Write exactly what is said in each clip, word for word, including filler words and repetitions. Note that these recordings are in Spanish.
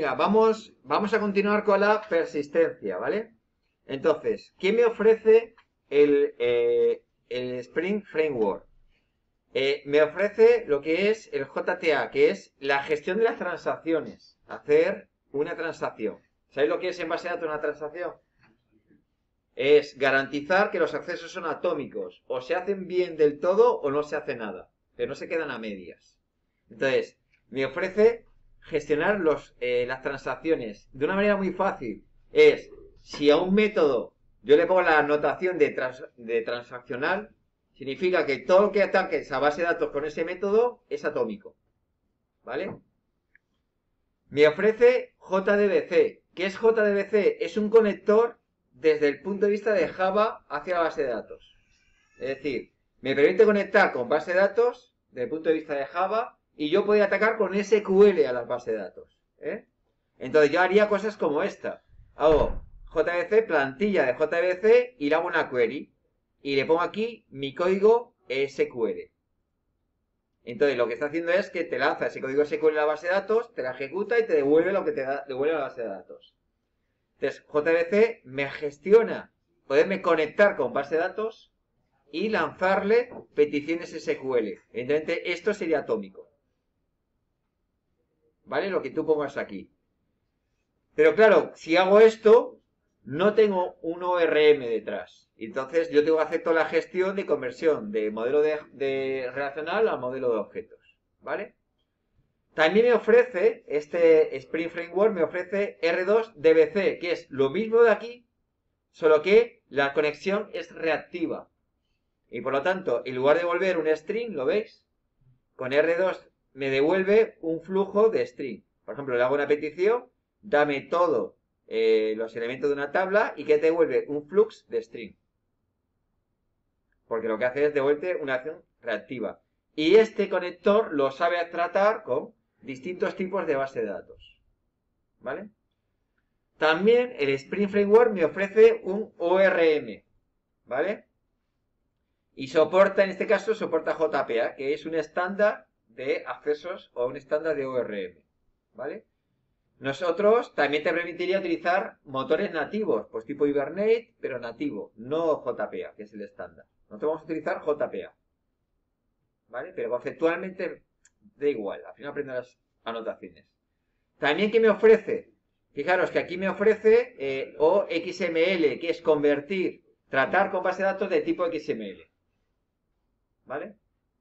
Venga, vamos, vamos a continuar con la persistencia, ¿vale? Entonces, ¿qué me ofrece el, eh, el Spring Framework? Eh, me ofrece lo que es el J T A, que es la gestión de las transacciones. Hacer una transacción. ¿Sabéis lo que es en base de datos una transacción? Es garantizar que los accesos son atómicos. O se hacen bien del todo o no se hace nada. Pero no se quedan a medias. Entonces, me ofrece gestionar los, eh, las transacciones de una manera muy fácil. Es, si a un método yo le pongo la notación de, trans, de transaccional, significa que todo lo que ataque esa base de datos con ese método es atómico. ¿Vale? Me ofrece J D B C. ¿Qué es J D B C? Es un conector desde el punto de vista de Java hacia la base de datos. Es decir, me permite conectar con base de datos desde el punto de vista de Java y yo podía atacar con S Q L a las bases de datos. ¿eh? Entonces yo haría cosas como esta. Hago J D B C, plantilla de J D B C y le hago una query. Y le pongo aquí mi código S Q L. Entonces lo que está haciendo es que te lanza ese código S Q L a la base de datos, te la ejecuta y te devuelve lo que te da, devuelve a la base de datos. Entonces J D B C me gestiona poderme conectar con base de datos y lanzarle peticiones S Q L. Evidentemente esto sería atómico. ¿Vale? Lo que tú pongas aquí. Pero claro, si hago esto, no tengo un O R M detrás. Entonces yo tengo que hacer toda la gestión de conversión de modelo de, de relacional a modelo de objetos. ¿Vale? También me ofrece, este Spring Framework me ofrece R dos D B C, que es lo mismo de aquí, solo que la conexión es reactiva. Y por lo tanto, en lugar de devolver un string, ¿lo veis? Con R dos me devuelve un flujo de string. Por ejemplo, le hago una petición, dame todos eh, los elementos de una tabla y que te devuelve un flux de string. Porque lo que hace es devuelve una acción reactiva. Y este conector lo sabe tratar con distintos tipos de base de datos. ¿Vale? También el Spring Framework me ofrece un O R M. ¿Vale? Y soporta, en este caso, soporta J P A, que es un estándar de accesos o un estándar de O R M. ¿Vale? Nosotros también te permitiría utilizar motores nativos, pues tipo Hibernate, pero nativo, no J P A, que es el estándar. Nosotros vamos a utilizar J P A. ¿Vale? Pero conceptualmente da igual, al final aprendo las anotaciones. También, ¿qué me ofrece? Fijaros que aquí me ofrece eh, O X M L, que es convertir, tratar con base de datos de tipo X M L. ¿Vale?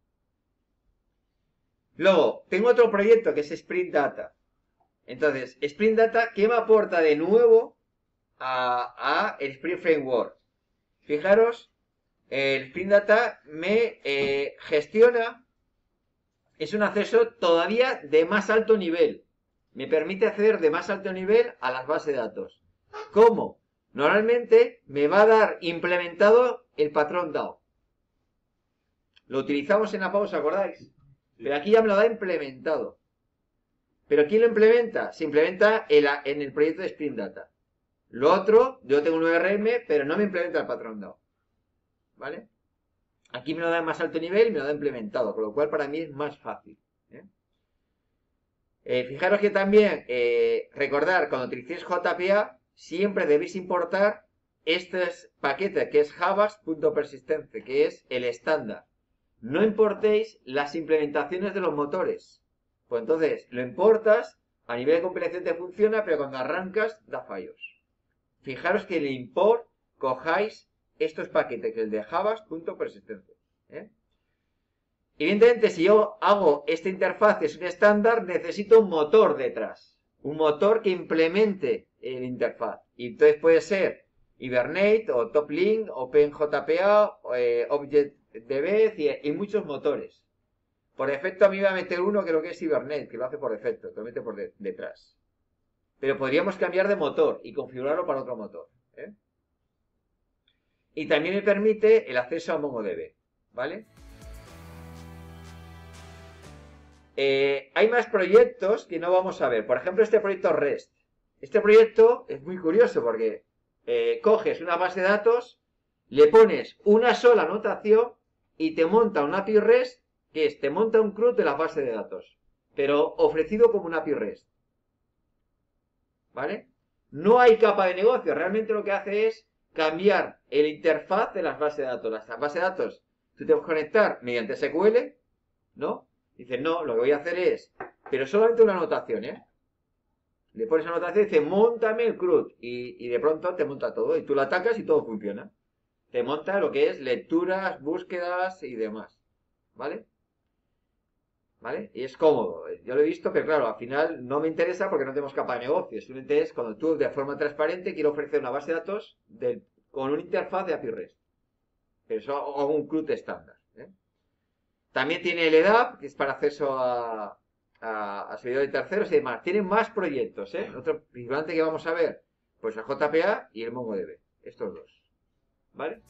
Luego, tengo otro proyecto que es Spring Data. Entonces, Spring Data, ¿qué me aporta de nuevo a, a el Spring Framework? Fijaros, el Spring Data me eh, gestiona, es un acceso todavía de más alto nivel. Me permite acceder de más alto nivel a las bases de datos. ¿Cómo? Normalmente me va a dar implementado el patrón D A O. Lo utilizamos en la pausa, ¿acordáis? Pero aquí ya me lo da implementado. ¿Pero quién lo implementa? Se implementa en el proyecto de Spring Data. Lo otro, yo tengo un O R M, pero no me implementa el patrón D A O. ¿Vale? Aquí me lo da en más alto nivel y me lo da implementado, con lo cual para mí es más fácil. ¿eh? Eh, fijaros que también, eh, recordar, cuando utilicéis J P A, siempre debéis importar este paquete que es javas.persistence, que es el estándar. No importéis las implementaciones de los motores. Pues entonces lo importas, a nivel de compilación te funciona, pero cuando arrancas da fallos. Fijaros que en el import cojáis estos paquetes, que es el de javas.persistence. ¿eh? Evidentemente, si yo hago esta interfaz, es un estándar, necesito un motor detrás. Un motor que implemente el interfaz. Y entonces puede ser Hibernate, o Toplink, OpenJPA, eh, ObjectDB, y, y muchos motores. Por defecto a mí me va a meter uno que lo que es Hibernate, que lo hace por defecto, que lo mete por de, detrás. Pero podríamos cambiar de motor y configurarlo para otro motor. ¿eh? Y también me permite el acceso a MongoDB. ¿Vale? Eh, hay más proyectos que no vamos a ver. Por ejemplo, este proyecto REST. Este proyecto es muy curioso porque eh, coges una base de datos, le pones una sola anotación y te monta un A P I REST, que es, te monta un C R U D de la base de datos, pero ofrecido como un A P I REST. ¿vale? No hay capa de negocio, realmente lo que hace es cambiar el interfaz de las bases de datos. Las bases de datos, tú te puedes conectar mediante S Q L, ¿no? Dices, no, lo que voy a hacer es, pero solamente una anotación, ¿eh? Le pones anotación y dice, móntame el CRUD. Y, y de pronto te monta todo. Y tú lo atacas y todo funciona. Te monta lo que es lecturas, búsquedas y demás. ¿Vale? ¿Vale? Y es cómodo. Yo lo he visto, pero claro, al final no me interesa porque no tenemos capa de negocio. Simplemente es cuando tú de forma transparente quiero ofrecer una base de datos de, con una interfaz de A P I REST. Pero eso hago un CRUD estándar. ¿eh? También tiene el E D A P, que es para acceso a, a, a servidores de terceros y demás. Tienen más proyectos, ¿eh? Otro principalmente que vamos a ver, pues el J P A y el MongoDB. Estos dos. ¿Vale?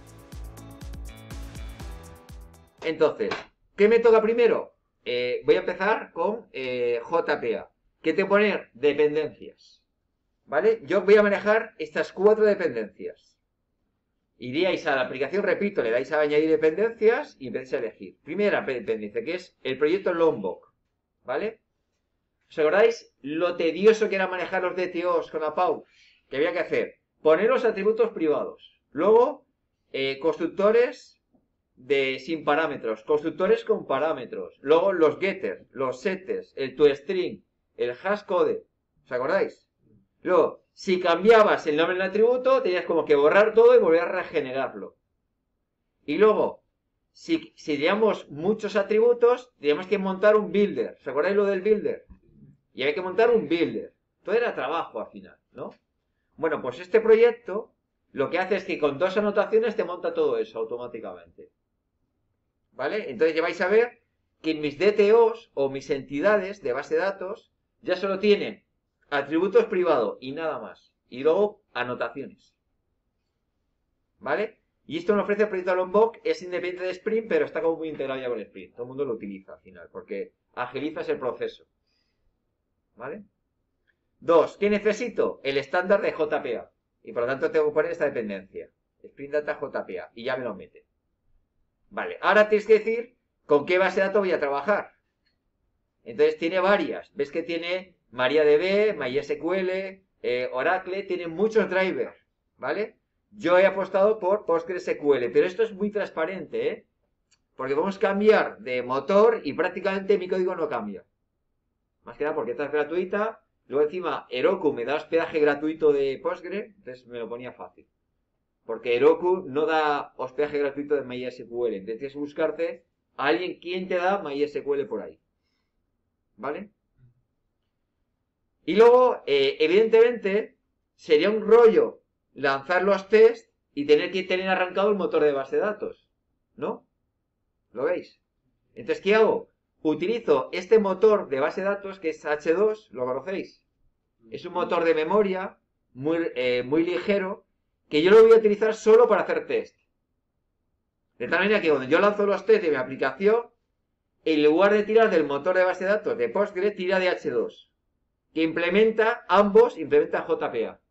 Entonces, ¿qué me toca primero? Eh, voy a empezar con eh, J P A. ¿Qué te poner? Dependencias. ¿Vale? Yo voy a manejar estas cuatro dependencias. Iríais a la aplicación, repito, le dais a añadir dependencias y empezáis a elegir. Primera dependencia, que es el proyecto Lombok. ¿Vale? ¿Os acordáis lo tedioso que era manejar los D T Os con A P A U? ¿Qué había que hacer? Poner los atributos privados. Luego, eh, constructores de sin parámetros, constructores con parámetros. Luego los getters, los setters, el toString, el hashcode. ¿Os acordáis? Luego, si cambiabas el nombre del atributo, tenías como que borrar todo y volver a regenerarlo. Y luego, si, si teníamos muchos atributos, teníamos que montar un builder. ¿Os acordáis lo del builder? Y había que montar un builder. Todo era trabajo al final, ¿no? Bueno, pues este proyecto lo que hace es que con dos anotaciones te monta todo eso automáticamente. ¿Vale? Entonces ya vais a ver que mis D T Os o mis entidades de base de datos ya solo tienen atributos privados y nada más. Y luego anotaciones. ¿Vale? Y esto nos ofrece el proyecto Lombok, es independiente de Spring, pero está como muy integrado ya con Spring. Todo el mundo lo utiliza al final, porque agilizas el proceso. ¿Vale? Dos, ¿qué necesito? El estándar de J P A. Y por lo tanto tengo que poner esta dependencia. Spring Data J P A. Y ya me lo mete. Vale, ahora tienes que decir con qué base de datos voy a trabajar. Entonces tiene varias. Ves que tiene MariaDB, MySQL, eh, Oracle, tiene muchos drivers. ¿Vale? Yo he apostado por PostgreSQL, pero esto es muy transparente, ¿eh? Porque podemos cambiar de motor y prácticamente mi código no cambia. Más que nada porque esta es gratuita. Luego encima Heroku me da hospedaje gratuito de Postgre, entonces me lo ponía fácil. Porque Heroku no da hospedaje gratuito de MySQL. Entonces tienes que buscarte a alguien quien te da MySQL por ahí. ¿Vale? Y luego, eh, evidentemente, sería un rollo lanzar los tests y tener que tener arrancado el motor de base de datos. ¿No? ¿Lo veis? Entonces, ¿qué hago? Utilizo este motor de base de datos que es hache dos, ¿lo conocéis? Es un motor de memoria muy, eh, muy ligero que yo lo voy a utilizar solo para hacer test. De tal manera que cuando yo lanzo los test de mi aplicación, en lugar de tirar del motor de base de datos de Postgre, tira de hache dos, que implementa, ambos implementa J P A.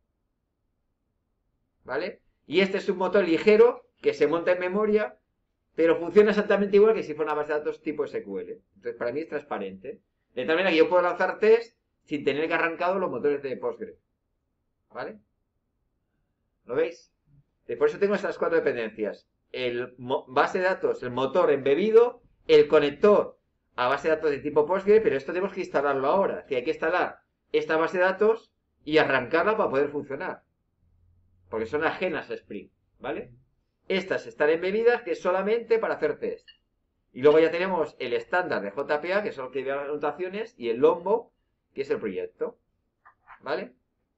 ¿Vale? Y este es un motor ligero que se monta en memoria, pero funciona exactamente igual que si fuera una base de datos tipo S Q L. Entonces, para mí es transparente. De tal manera que yo puedo lanzar test sin tener que arrancado los motores de Postgre. ¿Vale? ¿Lo veis? Por eso tengo estas cuatro dependencias. El base de datos, el motor embebido, el conector a base de datos de tipo Postgre, pero esto tenemos que instalarlo ahora. Es decir, hay que instalar esta base de datos y arrancarla para poder funcionar. Porque son ajenas a Spring. ¿Vale? Estas están embebidas, que es solamente para hacer test. Y luego ya tenemos el estándar de J P A, que son los que llevan las anotaciones, y el Lombok, que es el proyecto. ¿Vale?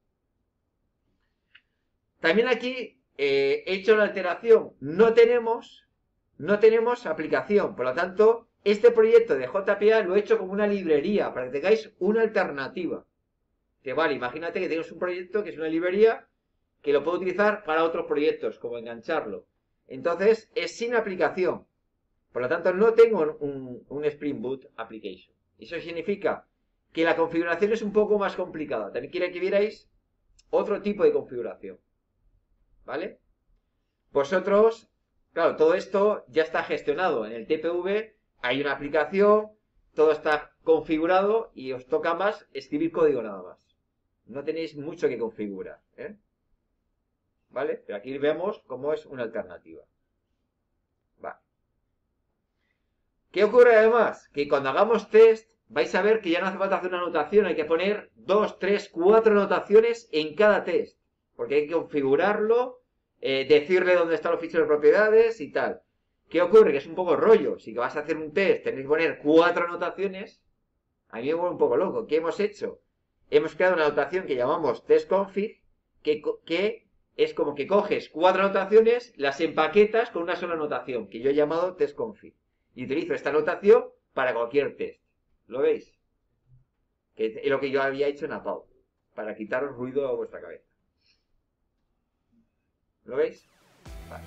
También aquí eh, he hecho una alteración. No tenemos, no tenemos aplicación. Por lo tanto, este proyecto de J P A lo he hecho como una librería, para que tengáis una alternativa. Que vale, imagínate que tienes un proyecto que es una librería que lo puedo utilizar para otros proyectos, como engancharlo. Entonces, es sin aplicación. Por lo tanto, no tengo un, un Spring Boot Application. Eso significa que la configuración es un poco más complicada. También quiero que vierais otro tipo de configuración. ¿Vale? Vosotros, claro, todo esto ya está gestionado. En el T P V hay una aplicación, todo está configurado y os toca más escribir código nada más. No tenéis mucho que configurar, ¿eh? ¿Vale? Pero aquí vemos cómo es una alternativa. Vale. ¿Qué ocurre además? Que cuando hagamos test vais a ver que ya no hace falta hacer una anotación, hay que poner dos, tres, cuatro anotaciones en cada test. Porque hay que configurarlo, eh, decirle dónde están los ficheros de propiedades y tal. ¿Qué ocurre? Que es un poco rollo. Si vas a hacer un test, tenéis que poner cuatro anotaciones. A mí me vuelve un poco loco. ¿Qué hemos hecho? Hemos creado una anotación que llamamos testconfig, que, que es como que coges cuatro anotaciones, las empaquetas con una sola anotación, que yo he llamado testconfig. Y utilizo esta anotación para cualquier test. ¿Lo veis? Que es lo que yo había hecho en Apau, para quitaros ruido a vuestra cabeza. ¿Lo veis? Vale.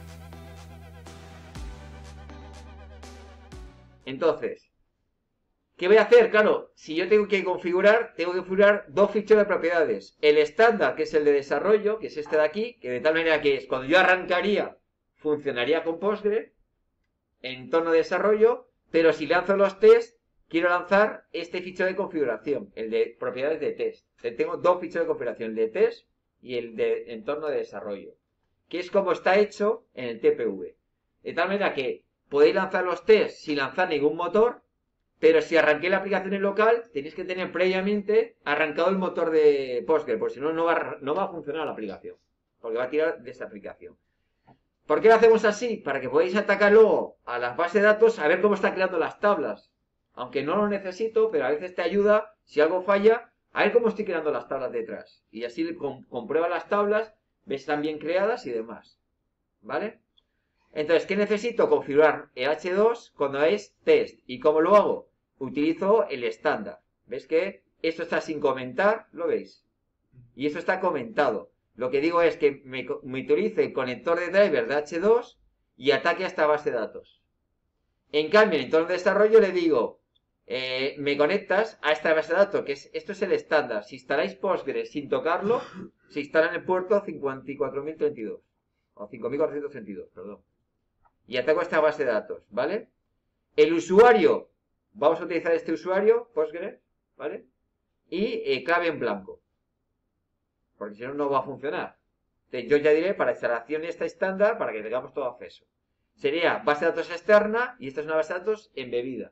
Entonces, ¿qué voy a hacer? Claro, si yo tengo que configurar, tengo que configurar dos ficheros de propiedades. El estándar, que es el de desarrollo, que es este de aquí, que de tal manera que es cuando yo arrancaría, funcionaría con Postgre, en entorno de desarrollo, pero si lanzo los tests, quiero lanzar este fichero de configuración, el de propiedades de test. Tengo dos ficheros de configuración, el de test y el de entorno de desarrollo, que es como está hecho en el T P V. De tal manera que podéis lanzar los tests sin lanzar ningún motor, pero si arranqué la aplicación en local, tenéis que tener previamente arrancado el motor de Postgre, porque si no, no va, no va a funcionar la aplicación, porque va a tirar de esa aplicación. ¿Por qué lo hacemos así? Para que podáis atacar luego a las bases de datos a ver cómo están creando las tablas. Aunque no lo necesito, pero a veces te ayuda, si algo falla, a ver cómo estoy creando las tablas detrás. Y así comprueba las tablas, ves si están bien creadas y demás. ¿Vale? Entonces, ¿qué necesito? Configurar el hache dos cuando es test. ¿Y cómo lo hago? Utilizo el estándar. ¿Ves que esto está sin comentar? ¿Lo veis? Y esto está comentado. Lo que digo es que me, me utilice el conector de driver de hache dos y ataque a esta base de datos. En cambio, en entorno de desarrollo le digo, eh, me conectas a esta base de datos, que es, esto es el estándar. Si instaláis Postgre sin tocarlo, se instala en el puerto cincuenta y cuatro mil treinta y dos. O cinco mil cuatrocientos treinta y dos, perdón. Y ataco a esta base de datos, ¿vale? El usuario, vamos a utilizar este usuario, Postgre, ¿vale? Y eh, clave en blanco. Porque si no, no va a funcionar. Entonces, yo ya diré para instalación esta estándar para que tengamos todo acceso. Sería base de datos externa y esta es una base de datos embebida.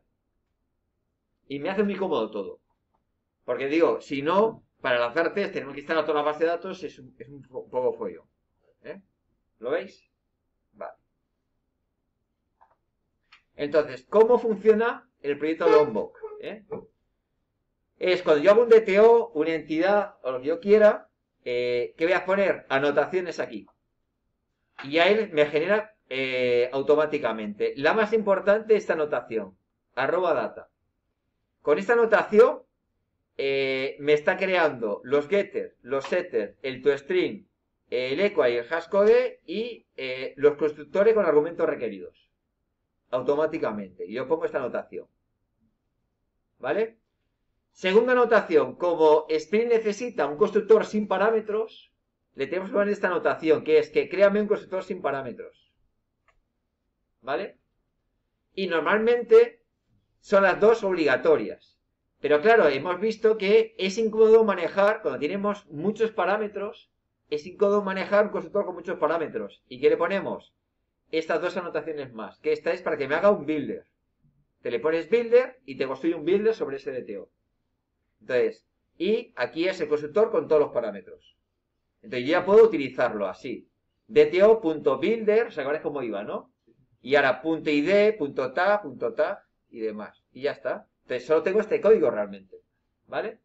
Y me hace muy cómodo todo. Porque digo, si no, para lanzar test tenemos que instalar toda la base de datos, es un, es un poco follón. ¿Eh? ¿Lo veis? Vale. Entonces, ¿cómo funciona el proyecto Lombok? ¿Eh? Es cuando yo hago un D T O, una entidad, o lo que yo quiera, eh, ¿qué voy a poner? Anotaciones aquí. Y a él me genera eh, automáticamente. La más importante, esta anotación, arroba data. Con esta anotación eh, me está creando los getter, los setter, el toString, el equa y el hashcode y eh, los constructores con argumentos requeridos. Automáticamente. Y yo pongo esta anotación. ¿Vale? Segunda anotación. Como Spring necesita un constructor sin parámetros, le tenemos que poner esta anotación, que es que créame un constructor sin parámetros. ¿Vale? Y normalmente son las dos obligatorias. Pero claro, hemos visto que es incómodo manejar, cuando tenemos muchos parámetros, es incómodo manejar un constructor con muchos parámetros. ¿Y qué le ponemos? Estas dos anotaciones más, que esta es para que me haga un builder. Te le pones builder y te construye un builder sobre ese D T O. Entonces, y aquí es el constructor con todos los parámetros. Entonces yo ya puedo utilizarlo así. dto.builder, ¿os acordáis cómo iba, no? Y ahora .id, .ta, .ta y demás. Y ya está. Entonces solo tengo este código realmente. ¿Vale?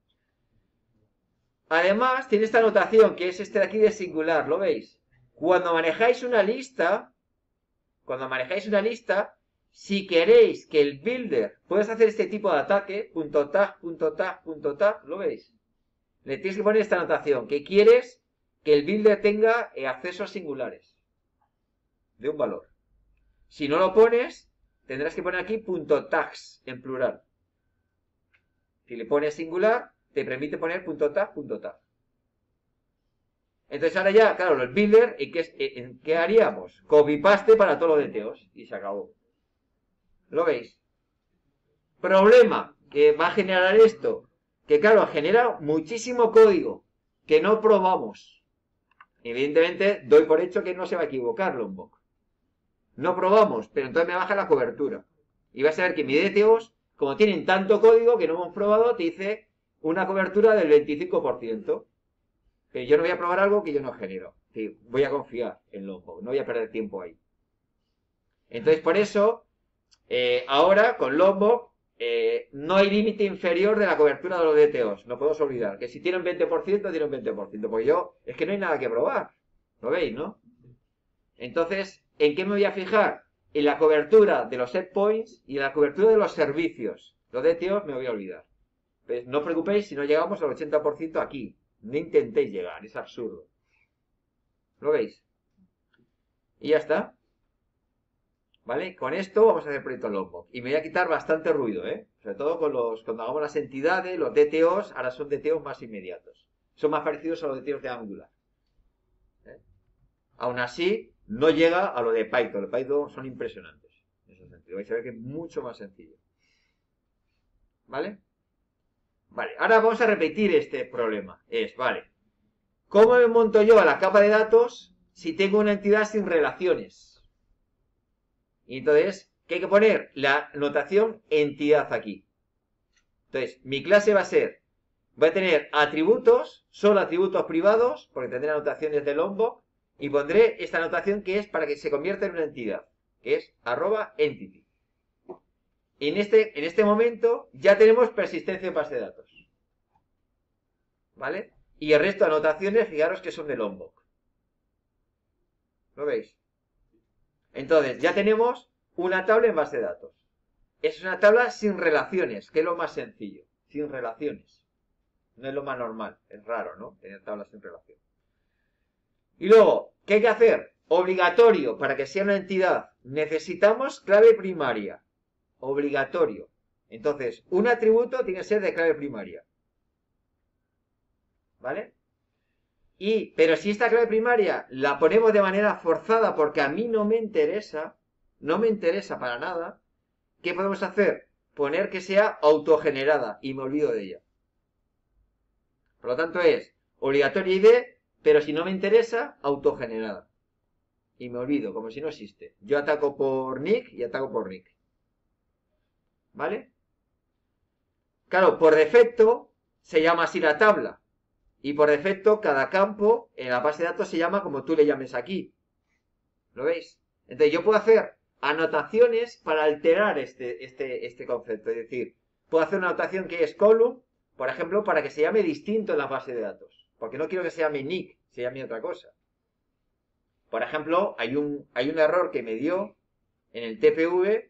Además, tiene esta anotación que es este de aquí de singular, ¿lo veis? Cuando manejáis una lista, cuando manejáis una lista, si queréis que el builder pueda hacer este tipo de ataque, .tag, .tag, .tag, ¿lo veis? Le tienes que poner esta anotación, que quieres que el builder tenga accesos singulares de un valor. Si no lo pones, tendrás que poner aquí .tags en plural. Si le pones singular, te permite poner .tag, .tag. Entonces ahora ya, claro, el builder, ¿en qué, en qué haríamos? Copy-paste para todos los D T Os y se acabó. ¿Lo veis? Problema que va a generar esto, que claro, genera muchísimo código. que no probamos. Evidentemente, doy por hecho que no se va a equivocar Lombok. No probamos, pero entonces me baja la cobertura. Y vas a ver que mi D T Os, como tienen tanto código que no hemos probado, te dice una cobertura del veinticinco por ciento. Pero yo no voy a probar algo que yo no genero. Sí, voy a confiar en Lombok, no voy a perder tiempo ahí. Entonces, por eso, eh, ahora con Lombok eh, no hay límite inferior de la cobertura de los D T Os. No podemos olvidar que si tiene un veinte por ciento, tiene un veinte por ciento. Porque yo, es que no hay nada que probar. ¿Lo veis, no? Entonces, ¿en qué me voy a fijar? En la cobertura de los set points y en la cobertura de los servicios. Los D T Os me voy a olvidar. Pues no os preocupéis si no llegamos al ochenta por ciento aquí. No intentéis llegar, es absurdo. ¿Lo veis? Y ya está. ¿Vale? Con esto vamos a hacer proyecto Lombok. Y me voy a quitar bastante ruido, ¿eh? Sobre todo con los, cuando hagamos las entidades, los D T Os, ahora son D T Os más inmediatos. Son más parecidos a los D T Os de Angular. ¿Eh? Aún así, no llega a lo de Python. Los Python son impresionantes. En ese sentido. Vais a ver que es mucho más sencillo. ¿Vale? Vale, ahora vamos a repetir este problema. Es, vale, ¿cómo me monto yo a la capa de datos si tengo una entidad sin relaciones? Y entonces, ¿qué hay que poner? La notación entidad aquí. Entonces, mi clase va a ser, voy a tener atributos, solo atributos privados, porque tendré anotaciones de Lombok, y pondré esta anotación que es para que se convierta en una entidad, que es arroba entity. En este, en este momento ya tenemos persistencia en base de datos. ¿Vale? Y el resto de anotaciones, fijaros que son de Lombok. ¿Lo veis? Entonces, ya tenemos una tabla en base de datos. Es una tabla sin relaciones, que es lo más sencillo. Sin relaciones. No es lo más normal. Es raro, ¿no? Tener tablas sin relación. Y luego, ¿qué hay que hacer? Obligatorio, para que sea una entidad, necesitamos clave primaria. Obligatorio. Entonces, un atributo tiene que ser de clave primaria. ¿Vale? Y, pero si esta clave primaria la ponemos de manera forzada porque a mí no me interesa, no me interesa para nada, ¿qué podemos hacer? Poner que sea autogenerada y me olvido de ella. Por lo tanto es obligatorio I D, pero si no me interesa, autogenerada. Y me olvido, como si no existe. Yo ataco por nick y ataco por nick. ¿Vale? Claro, por defecto se llama así la tabla. Y por defecto cada campo en la base de datos se llama como tú le llames aquí. ¿Lo veis? Entonces yo puedo hacer anotaciones para alterar este, este, este concepto. Es decir, puedo hacer una anotación que es column, por ejemplo, para que se llame distinto en la base de datos. Porque no quiero que se llame nick, se llame otra cosa. Por ejemplo, hay un, hay un error que me dio en el T P V.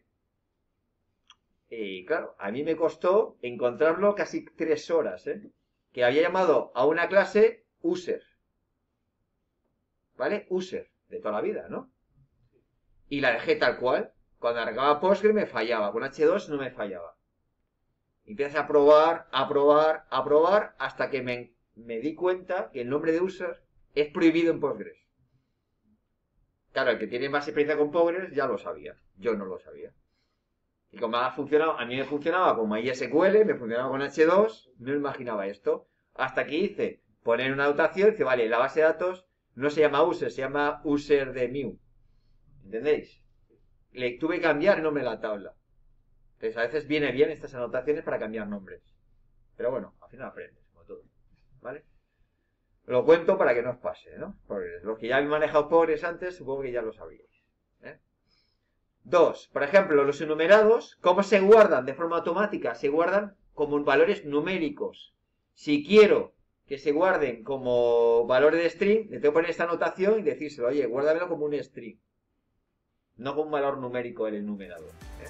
Y claro, a mí me costó encontrarlo casi tres horas, ¿eh? Que había llamado a una clase user. ¿Vale? User, de toda la vida, ¿no? Y la dejé tal cual. Cuando arrancaba Postgre me fallaba, con hache dos no me fallaba. Y empiezas a probar, a probar, a probar, hasta que me, me di cuenta que el nombre de user es prohibido en Postgres. Claro, el que tiene más experiencia con Postgres ya lo sabía. Yo no lo sabía. Y como ha funcionado, a mí me funcionaba con MySQL, me funcionaba con hache dos, no imaginaba esto. Hasta que hice poner una anotación y dice, vale, la base de datos no se llama user, se llama user de Mu. ¿Entendéis? Le tuve que cambiar el nombre de la tabla. Entonces a veces viene bien estas anotaciones para cambiar nombres. Pero bueno, al final aprendes, como todo. ¿Vale? Lo cuento para que no os pase, ¿no? Porque los que ya habéis manejado Postgres antes, supongo que ya lo sabríais. ¿eh? Dos, por ejemplo, los enumerados, ¿cómo se guardan de forma automática? Se guardan como valores numéricos. Si quiero que se guarden como valores de string, le tengo que poner esta anotación y decírselo, oye, guárdamelo como un string. No como un valor numérico el enumerado. ¿eh?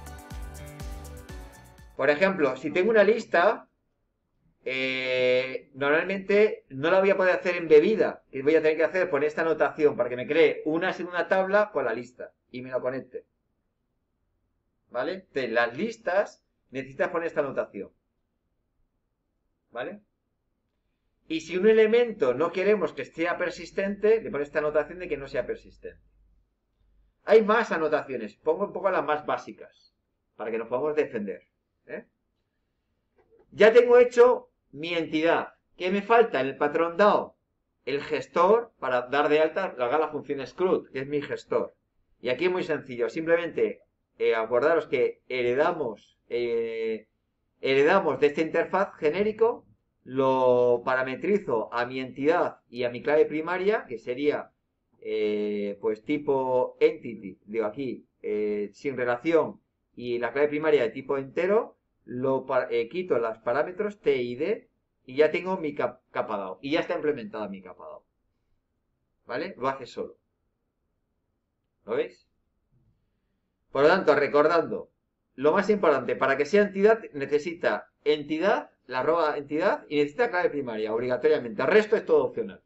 Por ejemplo, si tengo una lista, eh, normalmente no la voy a poder hacer embebida. Y voy a tener que hacer, poner esta anotación para que me cree una segunda tabla con la lista y me lo conecte. ¿Vale? Entonces, las listas necesitas poner esta anotación. ¿Vale? Y si un elemento no queremos que sea persistente, le pones esta anotación de que no sea persistente. Hay más anotaciones. Pongo un poco las más básicas para que nos podamos defender. ¿eh? Ya tengo hecho mi entidad. ¿Qué me falta en el patrón dado? El gestor para dar de alta la función scrut, que es mi gestor. Y aquí es muy sencillo, simplemente eh, acordaros que heredamos, eh, heredamos de esta interfaz genérico, lo parametrizo a mi entidad y a mi clave primaria, que sería eh, pues tipo entity, digo aquí, eh, sin relación, y la clave primaria de tipo entero, lo eh, quito los parámetros T y D y ya tengo mi cap capa dado. Y ya está implementada mi capa dado. ¿Vale? Lo hace solo. ¿Lo veis? Por lo tanto, recordando, lo más importante, para que sea entidad, necesita entidad, la arroba entidad, y necesita clave primaria, obligatoriamente. El resto es todo opcional.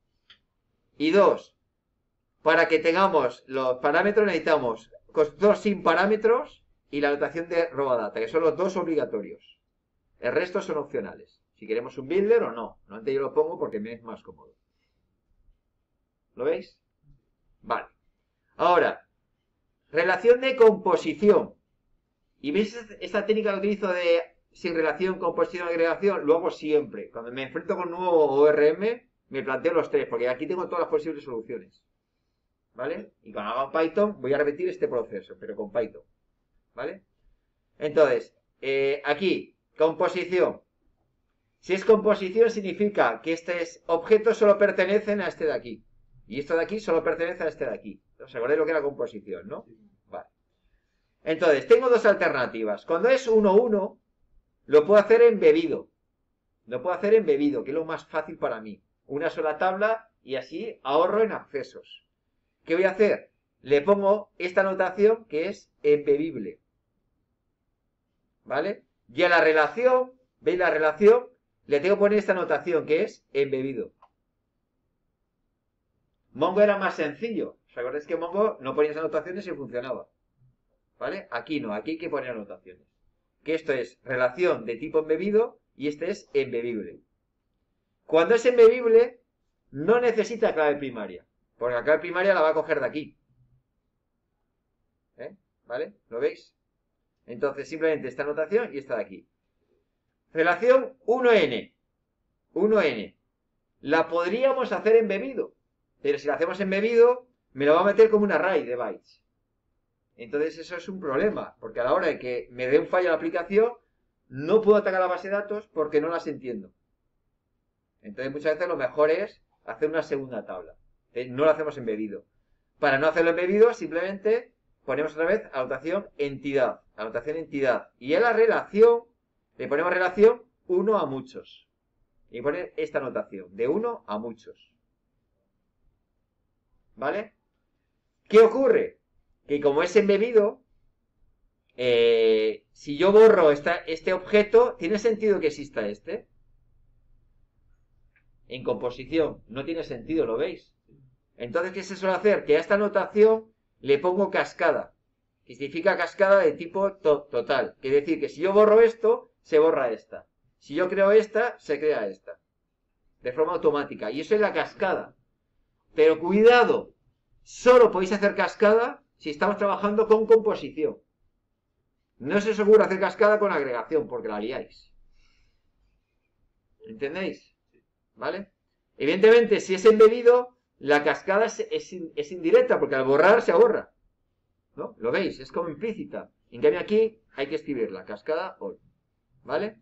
Y dos, para que tengamos los parámetros, necesitamos constructor sin parámetros y la notación de arroba data, que son los dos obligatorios. El resto son opcionales. Si queremos un builder o no. Normalmente yo lo pongo porque me es más cómodo. ¿Lo veis? Vale. Ahora, relación de composición. ¿Y veis esta técnica que utilizo de sin relación, composición, agregación? Lo hago siempre. Cuando me enfrento con un nuevo O R M, me planteo los tres, porque aquí tengo todas las posibles soluciones. ¿Vale? Y cuando haga Python, voy a repetir este proceso, pero con Python. ¿Vale? Entonces, eh, aquí, composición. Si es composición, significa que estos objetos solo pertenecen a este de aquí. Y esto de aquí solo pertenece a este de aquí. ¿Os acordáis lo que era composición, no? Vale. Entonces, tengo dos alternativas. Cuando es uno uno, lo puedo hacer embebido. Lo puedo hacer embebido, que es lo más fácil para mí. Una sola tabla y así ahorro en accesos. ¿Qué voy a hacer? Le pongo esta notación que es embebible. ¿Vale? Y a la relación, ¿veis la relación? Le tengo que poner esta notación que es embebido. Mongo era más sencillo. ¿Os acordáis que Mongo no ponía esas anotaciones y funcionaba? ¿Vale? Aquí no, aquí hay que poner anotaciones. Que esto es relación de tipo embebido y este es embebible. Cuando es embebible, no necesita clave primaria. Porque la clave primaria la va a coger de aquí. ¿Eh? ¿Vale? ¿Lo veis? Entonces simplemente esta notación y esta de aquí. Relación uno ene. uno ene. La podríamos hacer embebido. Pero si la hacemos embebido, me lo va a meter como un array de bytes. Entonces eso es un problema. Porque a la hora de que me dé un fallo a la aplicación, no puedo atacar la base de datos porque no las entiendo. Entonces muchas veces lo mejor es hacer una segunda tabla. Entonces, no lo hacemos embebido. Para no hacerlo embebido, simplemente ponemos otra vez anotación entidad. Anotación entidad. Y a la relación, le ponemos relación uno a muchos. Y poner esta anotación, de uno a muchos. ¿Vale? ¿Qué ocurre? Que como es embebido, eh, si yo borro esta, este objeto, ¿tiene sentido que exista este? En composición, no tiene sentido, ¿lo veis? Entonces, ¿qué se suele hacer? Que a esta notación le pongo cascada, que significa cascada de tipo to total. Quiere decir que si yo borro esto, se borra esta. Si yo creo esta, se crea esta. De forma automática. Y eso es la cascada. Pero cuidado, solo podéis hacer cascada si estamos trabajando con composición. No se os ocurre hacer cascada con agregación, porque la liáis. ¿Entendéis? ¿Vale? Evidentemente, si es embebido, la cascada es, es, es indirecta, porque al borrar se borra. ¿No? ¿Lo veis? Es como implícita. En cambio aquí hay que escribirla, cascada all. ¿Vale?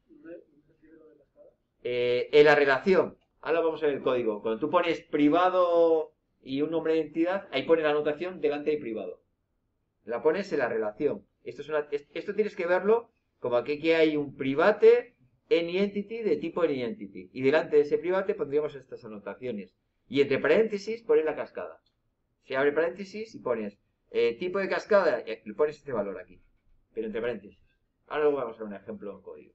Eh, en la relación. Ahora vamos a ver el código. Cuando tú pones privado y un nombre de entidad, ahí pone la anotación delante de privado. La pones en la relación. Esto, es una, esto tienes que verlo como aquí que hay un private anyEntity de tipo anyEntity. Y delante de ese private pondríamos estas anotaciones. Y entre paréntesis pones la cascada. Se abre paréntesis y pones eh, tipo de cascada y pones este valor aquí. Pero entre paréntesis. Ahora luego vamos a ver un ejemplo en código.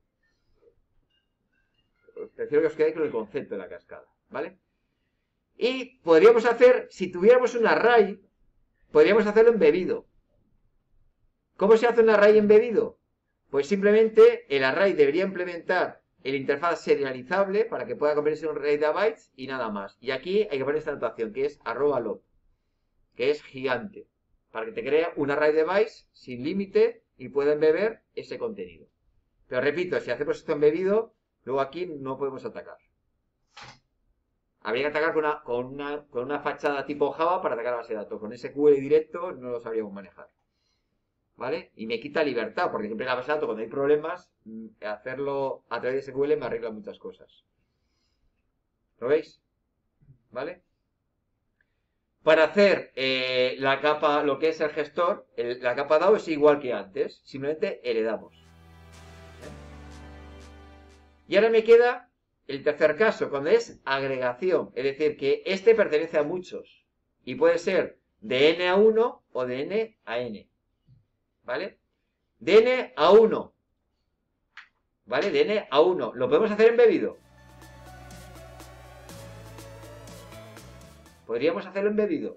Prefiero que os quedéis con el concepto de la cascada. ¿Vale? Y podríamos hacer, si tuviéramos un array, podríamos hacerlo embebido. ¿Cómo se hace un array embebido? Pues simplemente el array debería implementar el interfaz serializable para que pueda convertirse en un array de bytes y nada más. Y aquí hay que poner esta notación que es arroba lob, que es gigante, para que te crea un array de bytes sin límite y pueda embeber ese contenido. Pero repito, si hacemos esto embebido, Luego aquí no podemos atacar. Habría que atacar con una, con una, con una fachada tipo Java para atacar a la base de datos. Con ese Q L directo no lo sabríamos manejar. ¿Vale? Y me quita libertad, porque siempre en la base de datos, cuando hay problemas, hacerlo a través de ese Q L me arregla muchas cosas. ¿Lo veis? ¿Vale? Para hacer eh, la capa, lo que es el gestor, el, la capa D A O es igual que antes, simplemente heredamos. ¿Eh? Y ahora me queda el tercer caso, cuando es agregación, es decir, que este pertenece a muchos y puede ser de n a uno o de n a n. ¿Vale? De n a uno. ¿Vale? De n a uno. ¿Lo podemos hacer embebido? ¿Podríamos hacerlo embebido?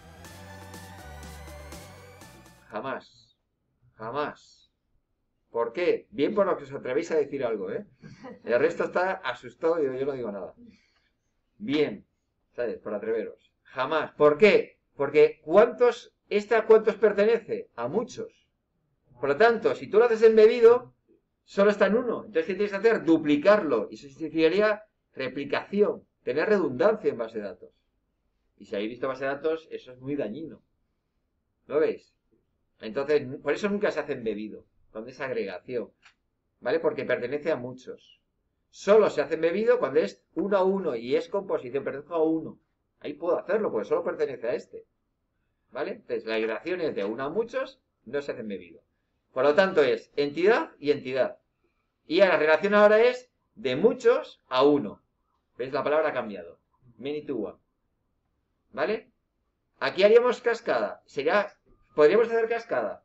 Jamás. Jamás. ¿Por qué? Bien por lo que os atrevéis a decir algo, ¿eh? El resto está asustado y yo no digo nada. Bien. ¿Sabes? Por atreveros. Jamás. ¿Por qué? Porque ¿cuántos, esta a cuántos pertenece? A muchos. Por lo tanto, si tú lo haces embebido, solo está en uno. Entonces, ¿qué tienes que hacer? Duplicarlo. Y eso significaría replicación. Tener redundancia en base de datos. Y si habéis visto base de datos, eso es muy dañino. ¿Lo veis? Entonces, por eso nunca se hace embebido, cuando es agregación. ¿Vale? Porque pertenece a muchos. Solo se hace embebido cuando es uno a uno y es composición, pertenece a uno. Ahí puedo hacerlo, porque solo pertenece a este. ¿Vale? Entonces, la agregación es de uno a muchos, no se hace embebido. Por lo tanto, es entidad y entidad. Y la relación ahora es de muchos a uno. ¿Veis? La palabra ha cambiado. Many to one. ¿Vale? Aquí haríamos cascada. Sería... ¿Podríamos hacer cascada?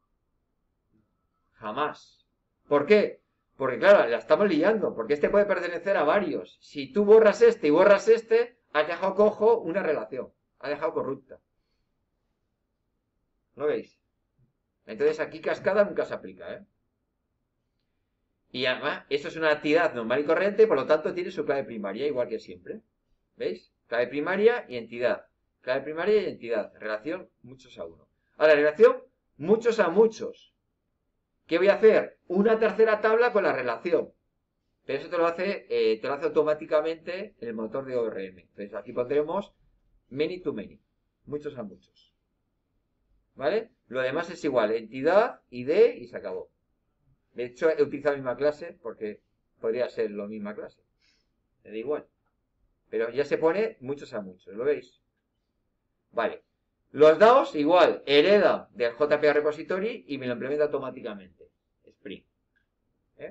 Jamás. ¿Por qué? Porque, claro, la estamos liando. Porque este puede pertenecer a varios. Si tú borras este y borras este, has dejado cojo una relación. Has dejado corrupta. ¿Lo veis? Entonces aquí cascada nunca se aplica, ¿eh? Y además, esto es una actividad normal y corriente, por lo tanto tiene su clave primaria, igual que siempre. ¿Veis? Clave primaria y entidad. Clave primaria y entidad. Relación muchos a uno. Ahora, relación muchos a muchos. ¿Qué voy a hacer? Una tercera tabla con la relación. Pero eso te lo hace, eh, te lo hace automáticamente el motor de O R M. Entonces aquí pondremos many to many. Muchos a muchos. ¿Vale? Lo demás es igual. Entidad, I D y se acabó. De hecho, he utilizado la misma clase porque podría ser la misma clase. Me da igual. Pero ya se pone muchos a muchos. ¿Lo veis? Vale. Los D A Os, igual. Hereda del J P A Repository y me lo implementa automáticamente. Spring. ¿Eh?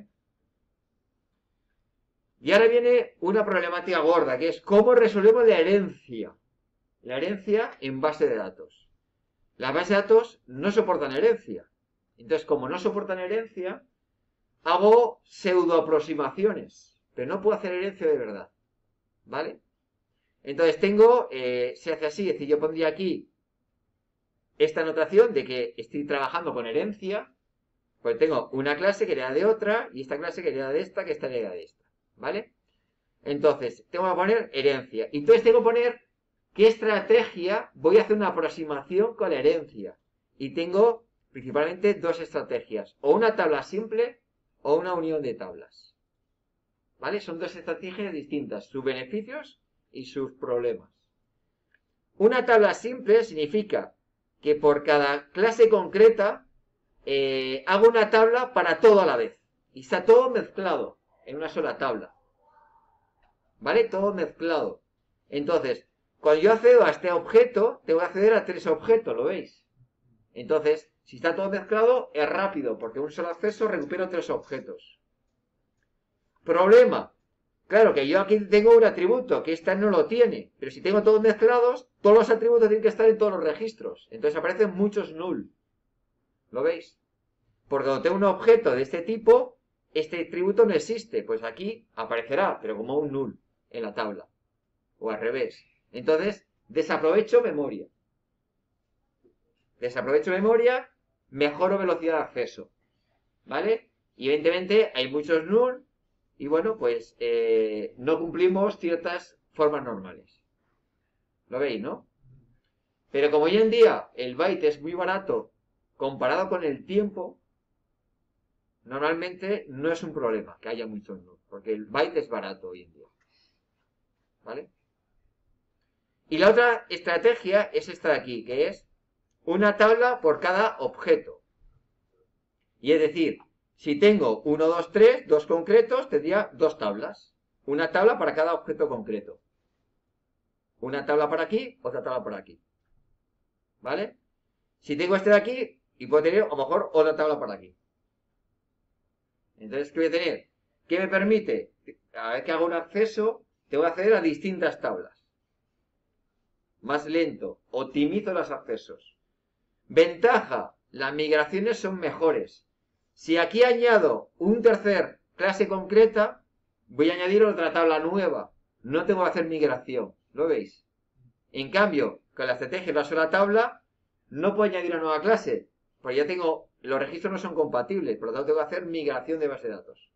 Y ahora viene una problemática gorda, que es cómo resolvemos la herencia. La herencia en base de datos. Las bases de datos no soportan herencia. Entonces, como no soportan herencia, hago pseudoaproximaciones. Pero no puedo hacer herencia de verdad. ¿Vale? Entonces tengo, eh, se hace así, es decir, yo pondría aquí esta anotación de que estoy trabajando con herencia. Pues tengo una clase que hereda de otra y esta clase que hereda de esta, que esta hereda de esta. ¿Vale? Entonces, tengo que poner herencia. Y entonces tengo que poner qué estrategia voy a hacer una aproximación con la herencia. Y tengo principalmente dos estrategias. O una tabla simple o una unión de tablas. ¿Vale? Son dos estrategias distintas. Sus beneficios y sus problemas. Una tabla simple significa que por cada clase concreta eh, hago una tabla para todo a la vez. Y está todo mezclado en una sola tabla. ¿Vale? Todo mezclado. Entonces, cuando yo accedo a este objeto, tengo que acceder a tres objetos, ¿lo veis? Entonces, si está todo mezclado, es rápido, porque un solo acceso recupero tres objetos. Problema. Claro que yo aquí tengo un atributo, que esta no lo tiene. Pero si tengo todos mezclados, todos los atributos tienen que estar en todos los registros. Entonces aparecen muchos null. ¿Lo veis? Porque cuando tengo un objeto de este tipo, este atributo no existe. Pues aquí aparecerá, pero como un null en la tabla. O al revés. Entonces, desaprovecho memoria. Desaprovecho memoria, mejoro velocidad de acceso. ¿Vale? Y evidentemente hay muchos null. Y bueno, pues eh, no cumplimos ciertas formas normales. ¿Lo veis, no? Pero como hoy en día el byte es muy barato comparado con el tiempo, normalmente no es un problema que haya muchos nudos, porque el byte es barato hoy en día. ¿Vale? Y la otra estrategia es esta de aquí, que es una tabla por cada objeto. Y es decir, si tengo uno, dos, tres, dos concretos, tendría dos tablas. Una tabla para cada objeto concreto. Una tabla para aquí, otra tabla para aquí. ¿Vale? Si tengo este de aquí, y puedo tener a lo mejor otra tabla para aquí. Entonces, ¿qué voy a tener? ¿Qué me permite? Cada vez que hago un acceso, tengo que acceder a distintas tablas. Más lento. Optimizo los accesos. Ventaja. Las migraciones son mejores. Si aquí añado un tercer clase concreta, voy a añadir otra tabla nueva. No tengo que hacer migración. ¿Lo veis? En cambio, con la estrategia de una sola tabla, no puedo añadir una nueva clase. Porque ya tengo, los registros no son compatibles. Por lo tanto, tengo que hacer migración de base de datos.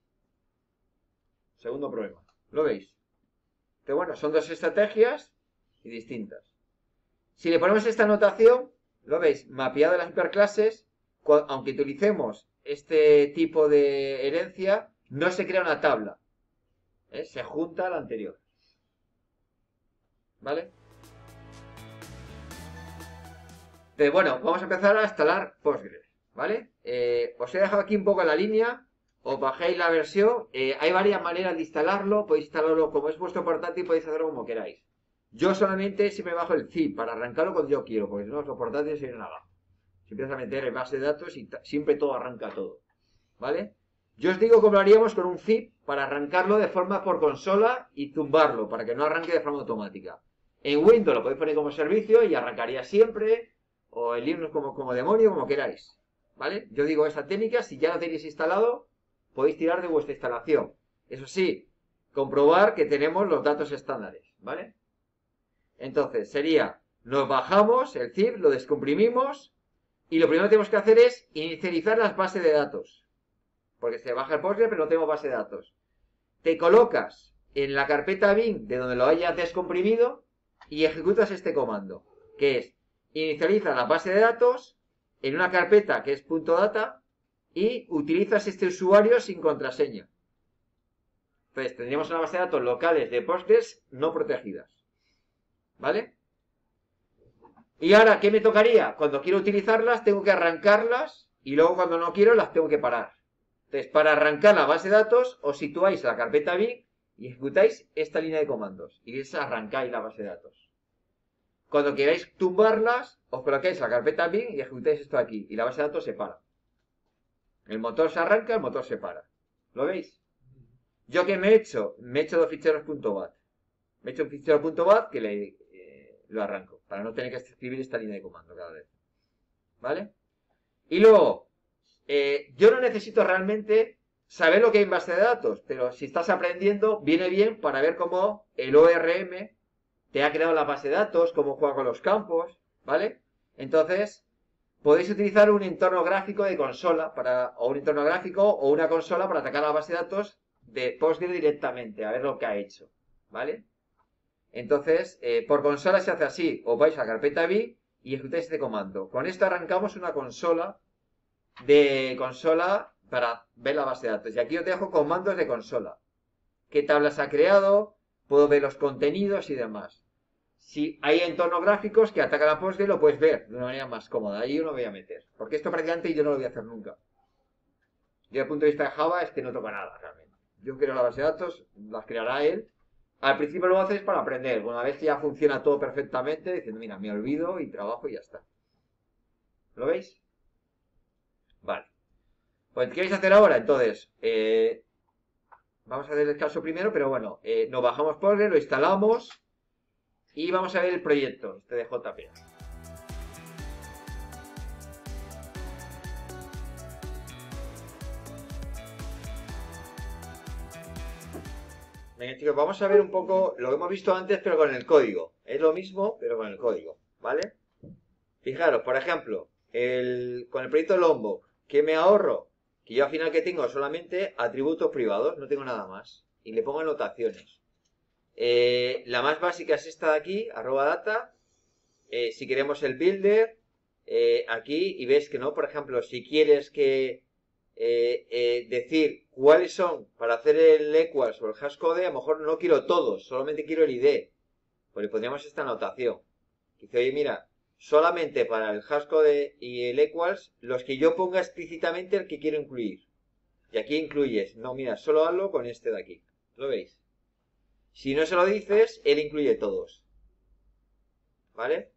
Segundo problema. ¿Lo veis? Pero bueno, son dos estrategias y distintas. Si le ponemos esta notación, ¿lo veis? Mapeado de las hiperclases, aunque utilicemos este tipo de herencia, no se crea una tabla. ¿Eh? Se junta a la anterior. ¿Vale? Pero bueno, vamos a empezar a instalar Postgres. ¿Vale? Eh, os he dejado aquí un poco la línea. Os bajéis la versión. Eh, hay varias maneras de instalarlo. Podéis instalarlo como es vuestro portátil, podéis hacerlo como queráis. Yo solamente siempre bajo el zip para arrancarlo cuando yo quiero, porque si no, los portátiles se vienen abajo. Si empiezas a meter en base de datos y siempre todo arranca todo. ¿Vale? Yo os digo cómo lo haríamos con un zip para arrancarlo de forma por consola y zumbarlo, para que no arranque de forma automática. En Windows lo podéis poner como servicio y arrancaría siempre, o en Linux como, como demonio, como queráis. ¿Vale? Yo digo esa técnica, si ya lo tenéis instalado, podéis tirar de vuestra instalación. Eso sí, comprobar que tenemos los datos estándares. ¿Vale? Entonces, sería, nos bajamos el zip, lo descomprimimos, y lo primero que tenemos que hacer es inicializar las bases de datos. Porque se baja el Postgres, pero no tenemos base de datos. Te colocas en la carpeta bin de donde lo hayas descomprimido y ejecutas este comando, que es inicializa la base de datos en una carpeta que es .data y utilizas este usuario sin contraseña. Entonces, tendríamos una base de datos locales de Postgres no protegidas. ¿Vale? Y ahora, ¿qué me tocaría? Cuando quiero utilizarlas, tengo que arrancarlas y luego cuando no quiero, las tengo que parar. Entonces, para arrancar la base de datos, os situáis en la carpeta bin y ejecutáis esta línea de comandos. Y es arrancáis la base de datos. Cuando queráis tumbarlas, os colocáis la carpeta bin y ejecutáis esto aquí. Y la base de datos se para. El motor se arranca, el motor se para. ¿Lo veis? ¿Yo qué me he hecho? Me he hecho dos ficheros .bat. Me he hecho un fichero .bat que le, eh, lo arranco. Para no tener que escribir esta línea de comando cada vez. ¿Vale? Y luego, eh, yo no necesito realmente saber lo que hay en base de datos. Pero si estás aprendiendo, viene bien para ver cómo el O R M te ha creado la base de datos, cómo juega con los campos. ¿Vale? Entonces, podéis utilizar un entorno gráfico de consola, para, o un entorno gráfico o una consola para atacar la base de datos de Postgres directamente, a ver lo que ha hecho. ¿Vale? Entonces, eh, por consola se hace así. Os vais a la carpeta bin y ejecutáis este comando. Con esto arrancamos una consola de consola para ver la base de datos. Y aquí os dejo comandos de consola. ¿Qué tablas ha creado? Puedo ver los contenidos y demás. Si hay entornos gráficos que atacan a Postgres, lo puedes ver de una manera más cómoda. Ahí yo no lo voy a meter. Porque esto prácticamente yo no lo voy a hacer nunca. Yo desde el punto de vista de Java es que no toca nada realmente. Yo creo la base de datos, las creará él. Al principio lo haces para aprender. Una vez que ya funciona todo perfectamente, diciendo, mira, me olvido y trabajo y ya está. ¿Lo veis? Vale. Pues, ¿qué queréis hacer ahora? Entonces, eh, vamos a hacer el caso primero, pero bueno, eh, nos bajamos Postgres, lo instalamos y vamos a ver el proyecto, este de J P A. Venga, chicos, vamos a ver un poco lo que hemos visto antes, pero con el código. Es lo mismo, pero con el código, ¿vale? Fijaros, por ejemplo, el, con el proyecto Lombok, ¿qué me ahorro? Que yo al final que tengo solamente atributos privados, no tengo nada más. Y le pongo anotaciones. Eh, la más básica es esta de aquí, arroba data. Eh, si queremos el builder, eh, aquí, y ves que no, por ejemplo, si quieres que eh, eh, decir cuáles son para hacer el equals o el hashcode, a lo mejor no quiero todos, solamente quiero el I D. Pues le pondríamos esta anotación. Dice, oye, mira, solamente para el hashcode y el equals, los que yo ponga explícitamente el que quiero incluir. Y aquí incluyes, no, mira, solo hazlo con este de aquí. ¿Lo veis? Si no se lo dices, él incluye todos. ¿Vale?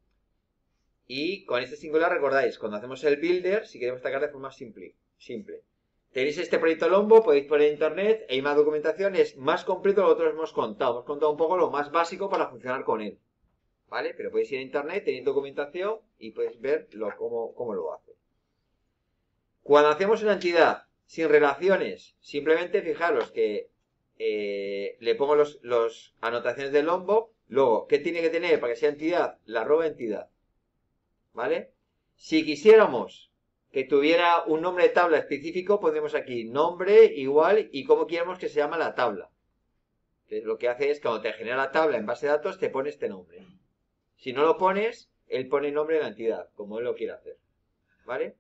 Y con este singular recordáis, cuando hacemos el builder, si queremos destacar de forma simple. simple. Tenéis este proyecto Lombo, podéis poner en internet, hay más documentación, es más completo de lo que nosotros hemos contado. Hemos contado un poco lo más básico para funcionar con él. ¿Vale? Pero podéis ir a internet, tenéis documentación y podéis ver lo, cómo, cómo lo hace. Cuando hacemos una entidad sin relaciones, simplemente fijaros que eh, le pongo los, los anotaciones del Lombo. Luego, ¿qué tiene que tener para que sea entidad? La arroba entidad. ¿Vale? Si quisiéramos que tuviera un nombre de tabla específico, pondremos aquí nombre igual y cómo queremos que se llama la tabla. Que lo que hace es, cuando te genera la tabla en base de datos, te pone este nombre. Si no lo pones, él pone el nombre de la entidad, como él lo quiere hacer. ¿Vale?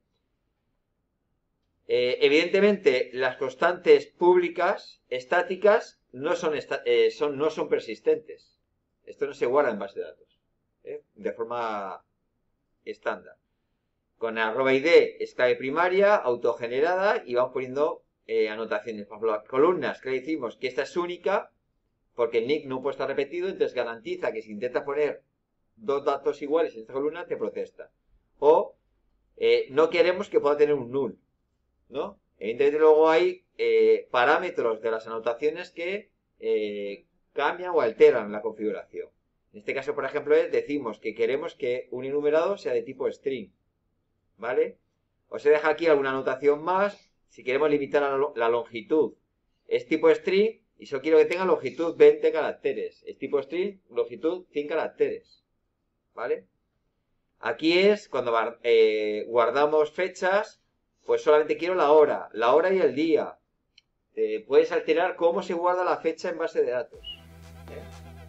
Eh, evidentemente, las constantes públicas, estáticas, no son, eh, son, no son persistentes. Esto no se guarda en base de datos. ¿eh? De forma estándar. Con arroba id es clave primaria, autogenerada, y vamos poniendo eh, anotaciones. Por ejemplo, las columnas, que le decimos que esta es única, porque el nick no puede estar repetido, entonces garantiza que si intentas poner dos datos iguales en esta columna, te protesta. O eh, no queremos que pueda tener un null, ¿no? Evidentemente luego hay eh, parámetros de las anotaciones que eh, cambian o alteran la configuración. En este caso, por ejemplo, decimos que queremos que un enumerado sea de tipo string, ¿vale? Os he dejado aquí alguna anotación más. Si queremos limitar la longitud, es tipo string y solo quiero que tenga longitud veinte caracteres. Es tipo string, longitud cien caracteres, ¿vale? Aquí es cuando eh, guardamos fechas, pues solamente quiero la hora, la hora y el día. Eh, puedes alterar cómo se guarda la fecha en base de datos. ¿eh?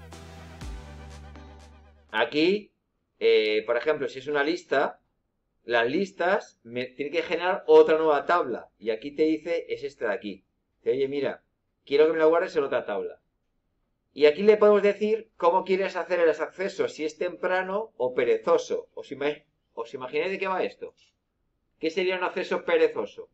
Aquí, eh, por ejemplo, si es una lista, las listas me tienen que generar otra nueva tabla. Y aquí te dice, es esta de aquí. Dice, oye, mira, quiero que me la guardes en otra tabla. Y aquí le podemos decir cómo quieres hacer el acceso, si es temprano o perezoso. ¿Os, ima ¿Os imagináis de qué va esto? ¿Qué sería un acceso perezoso?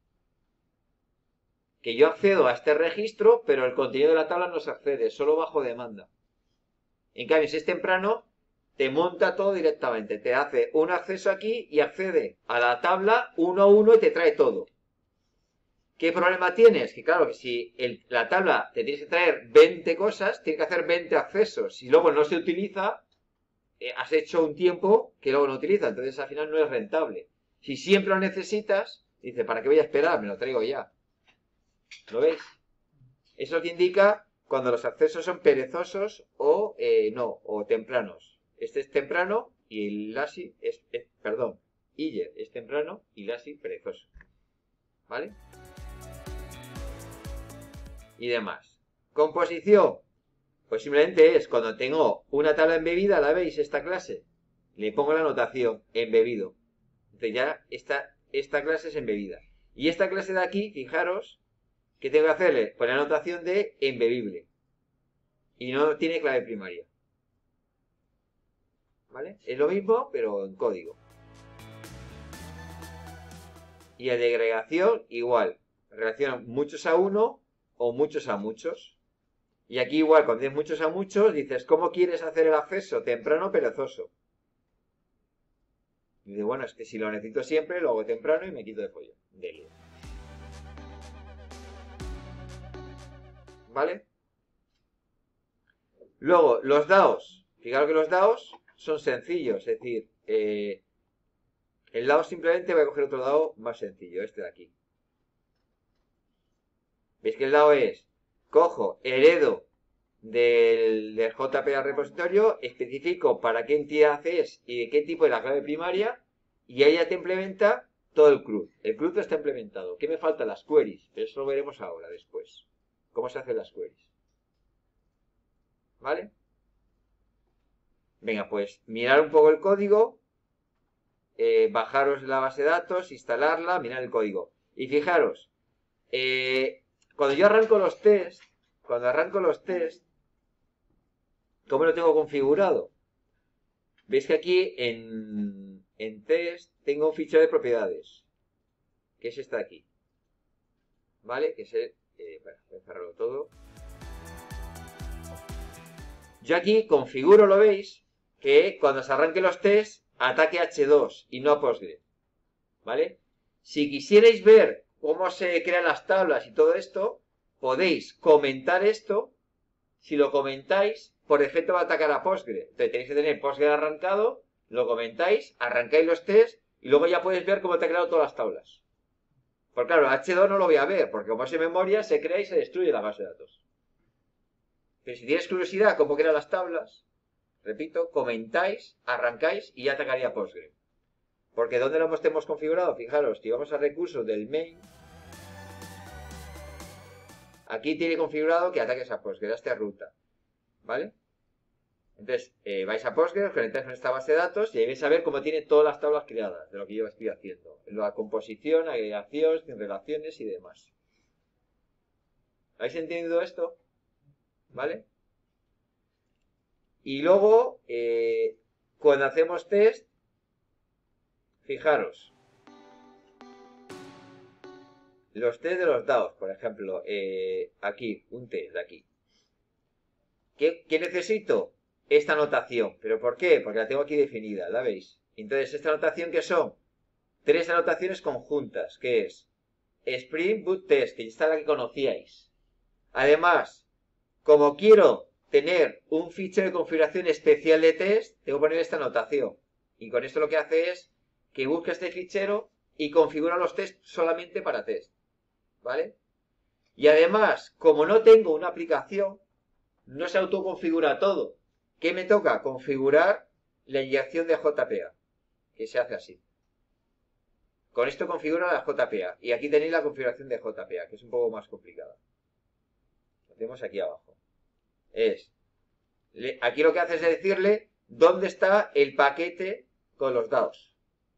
Que yo accedo a este registro, pero el contenido de la tabla no se accede, solo bajo demanda. En cambio, si es temprano, te monta todo directamente. Te hace un acceso aquí y accede a la tabla uno a uno y te trae todo. ¿Qué problema tienes? Que claro, que si el, la tabla te tienes que traer veinte cosas, tienes que hacer veinte accesos. Si luego no se utiliza, eh, has hecho un tiempo que luego no utiliza. Entonces al final no es rentable. Si siempre lo necesitas, dice, ¿para qué voy a esperar? Me lo traigo ya. ¿Lo veis? Eso es lo que indica cuando los accesos son perezosos o eh, no, o tempranos. Este es temprano y el LASI es, es perdón, Iller es temprano y LASI perezoso. ¿Vale? Y demás. Composición. Pues simplemente es cuando tengo una tabla embebida, ¿la veis? Esta clase. Le pongo la anotación embebido. Entonces ya esta, esta clase es embebida. Y esta clase de aquí, fijaros, ¿qué tengo que hacerle? Poner anotación de embebible. Y no tiene clave primaria. ¿Vale? Es lo mismo, pero en código. Y el de agregación, igual. Relacionan muchos a uno o muchos a muchos. Y aquí igual, cuando tienes muchos a muchos, dices, ¿cómo quieres hacer el acceso? Temprano o perezoso. Y dices, bueno, es que si lo necesito siempre, lo hago temprano y me quito de pollo. De lío. ¿Vale? Luego, los daos. Fijaros que los daos son sencillos. Es decir, eh, el dao simplemente voy a coger otro dao más sencillo, este de aquí. ¿Veis que el dao es? Cojo, heredo del, del J P A repositorio, especifico para qué entidad es y de qué tipo es la clave primaria, y ahí ya te implementa todo el C R U D. El C R U D está implementado. ¿Qué me faltan? Las queries. Pero eso lo veremos ahora, después. ¿Cómo se hacen las queries? ¿Vale? Venga, pues mirar un poco el código, eh, bajaros la base de datos, instalarla, mirar el código. Y fijaros, eh, cuando yo arranco los test, cuando arranco los test, ¿cómo lo tengo configurado? Veis que aquí en, en test tengo un fichero de propiedades, que es este de aquí. ¿Vale? Que es el... Eh, bueno, voy a cerrarlo todo. Yo aquí configuro, lo veis, que cuando se arranquen los tests, ataque hache dos y no a Postgre. ¿Vale? Si quisierais ver cómo se crean las tablas y todo esto, podéis comentar esto. Si lo comentáis, por defecto va a atacar a Postgre. Entonces tenéis que tener Postgre arrancado, lo comentáis, arrancáis los tests y luego ya podéis ver cómo te ha creado todas las tablas. Porque claro, hache dos no lo voy a ver, porque como es en memoria, se crea y se destruye la base de datos. Pero si tienes curiosidad cómo crean las tablas, repito, comentáis, arrancáis y ya atacaría Postgre. Porque ¿dónde lo hemos configurado? Fijaros, si vamos a recursos del main, aquí tiene configurado que ataques a Postgre, a esta ruta. ¿Vale? Entonces, eh, vais a Postgre, os conectáis con esta base de datos y ahí vais a ver cómo tiene todas las tablas creadas de lo que yo estoy haciendo. La composición, agregación, sin relaciones y demás. ¿Habéis entendido esto? ¿Vale? Y luego, eh, cuando hacemos test, fijaros, los test de los dados, por ejemplo, eh, aquí, un test de aquí. ¿Qué, ¿Qué necesito? Esta notación. ¿Pero por qué? Porque la tengo aquí definida, ¿la veis? Entonces, esta notación, ¿qué son? Tres anotaciones conjuntas, que es Spring Boot Test, que esta es la que conocíais. Además, como quiero tener un fichero de configuración especial de test, tengo que poner esta anotación. Y con esto lo que hace es que busque este fichero y configura los tests solamente para test. ¿Vale? Y además, como no tengo una aplicación, no se autoconfigura todo. ¿Qué me toca? Configurar la inyección de J P A, que se hace así. Con esto configura la J P A. Y aquí tenéis la configuración de J P A, que es un poco más complicada. Lo tenemos aquí abajo. Es, aquí lo que hace es decirle dónde está el paquete con los dados.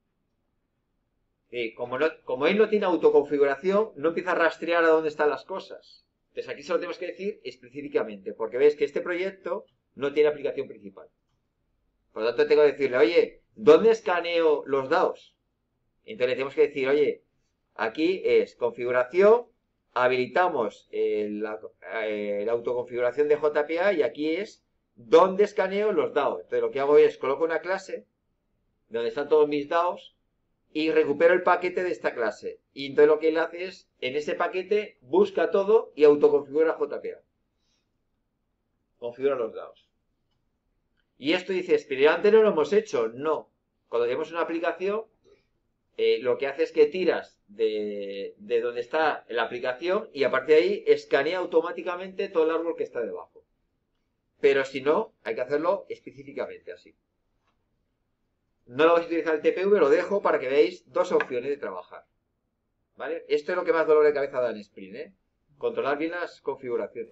Y como, no, como él no tiene autoconfiguración, no empieza a rastrear a dónde están las cosas. Entonces aquí se lo tenemos que decir específicamente, porque veis que este proyecto no tiene aplicación principal. Por lo tanto, tengo que decirle, oye, ¿dónde escaneo los dados? Entonces le tenemos que decir, oye, aquí es configuración, habilitamos el, la, eh, la autoconfiguración de J P A y aquí es dónde escaneo los dados. Entonces lo que hago es coloco una clase donde están todos mis dados y recupero el paquete de esta clase. Y entonces lo que él hace es, en ese paquete, busca todo y autoconfigura J P A. Configura los dados. Y esto dices, pero antes no lo hemos hecho. No. Cuando tenemos una aplicación, eh, lo que hace es que tiras de, de donde está la aplicación y a partir de ahí escanea automáticamente todo el árbol que está debajo. Pero si no, hay que hacerlo específicamente así. No lo vais a utilizar el T P V, lo dejo para que veáis dos opciones de trabajar. ¿Vale? Esto es lo que más dolor de cabeza da en Sprint, ¿eh? Controlar bien las configuraciones.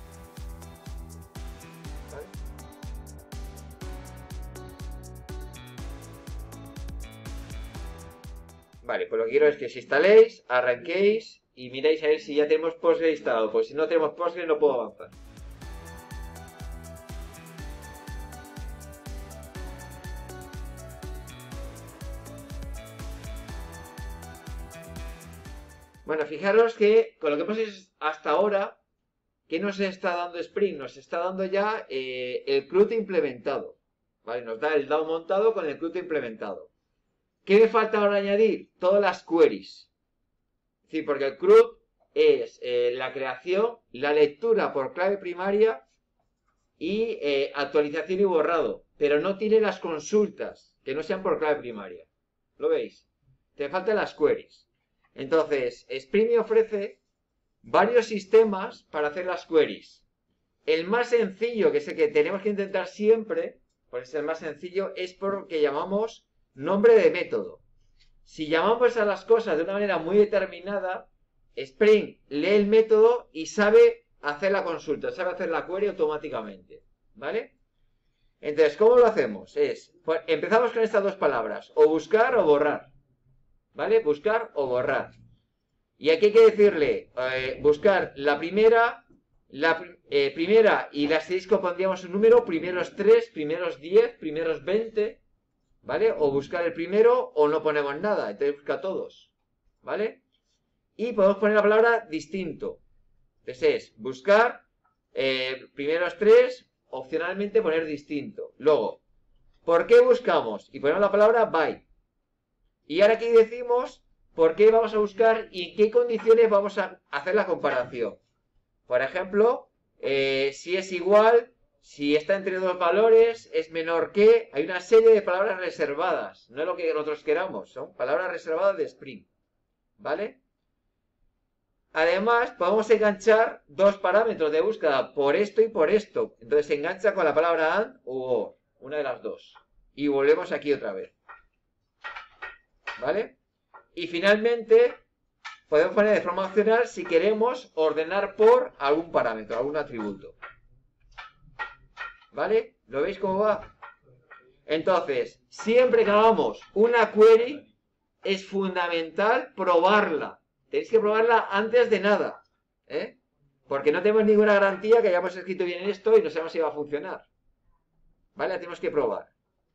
¿Vale? Vale, pues lo que quiero es que os instaléis, arranquéis y miráis a ver si ya tenemos Postgre instalado. Pues si no tenemos Postgre no puedo avanzar. Bueno, fijaros que con lo que hemos hecho hasta ahora, ¿qué nos está dando Spring? Nos está dando ya eh, el C R U T implementado. ¿Vale? Nos da el DAO montado con el C R U T implementado. ¿Qué me falta ahora añadir? Todas las queries. Sí, porque el C R U T es eh, la creación, la lectura por clave primaria y eh, actualización y borrado. Pero no tiene las consultas, que no sean por clave primaria. ¿Lo veis? Te faltan las queries. Entonces, Spring me ofrece varios sistemas para hacer las queries. El más sencillo, que es el que tenemos que intentar siempre, por ser el más sencillo, es por lo que llamamos nombre de método. Si llamamos a las cosas de una manera muy determinada, Spring lee el método y sabe hacer la consulta, sabe hacer la query automáticamente. ¿Vale? Entonces, ¿cómo lo hacemos? Es, pues, empezamos con estas dos palabras, o buscar o borrar. ¿Vale? Buscar o borrar. Y aquí hay que decirle, eh, buscar la primera, la eh, primera y la asterisco pondríamos un número, primeros tres, primeros diez, primeros veinte, ¿vale? O buscar el primero o no ponemos nada, entonces busca todos, ¿vale? Y podemos poner la palabra distinto. Entonces es buscar eh, primeros tres, opcionalmente poner distinto. Luego, ¿por qué buscamos? Y ponemos la palabra by. Y ahora aquí decimos por qué vamos a buscar y en qué condiciones vamos a hacer la comparación. Por ejemplo, eh, si es igual, si está entre dos valores, es menor que... Hay una serie de palabras reservadas. No es lo que nosotros queramos, son palabras reservadas de Spring. ¿Vale? Además, podemos enganchar dos parámetros de búsqueda, por esto y por esto. Entonces se engancha con la palabra and u or, una de las dos. Y volvemos aquí otra vez. ¿Vale? Y finalmente, podemos poner de forma opcional si queremos ordenar por algún parámetro, algún atributo. ¿Vale? ¿Lo veis cómo va? Entonces, siempre que hagamos una query, es fundamental probarla. Tenéis que probarla antes de nada, ¿eh? Porque no tenemos ninguna garantía que hayamos escrito bien esto y no sabemos si va a funcionar. ¿Vale? La tenemos que probar.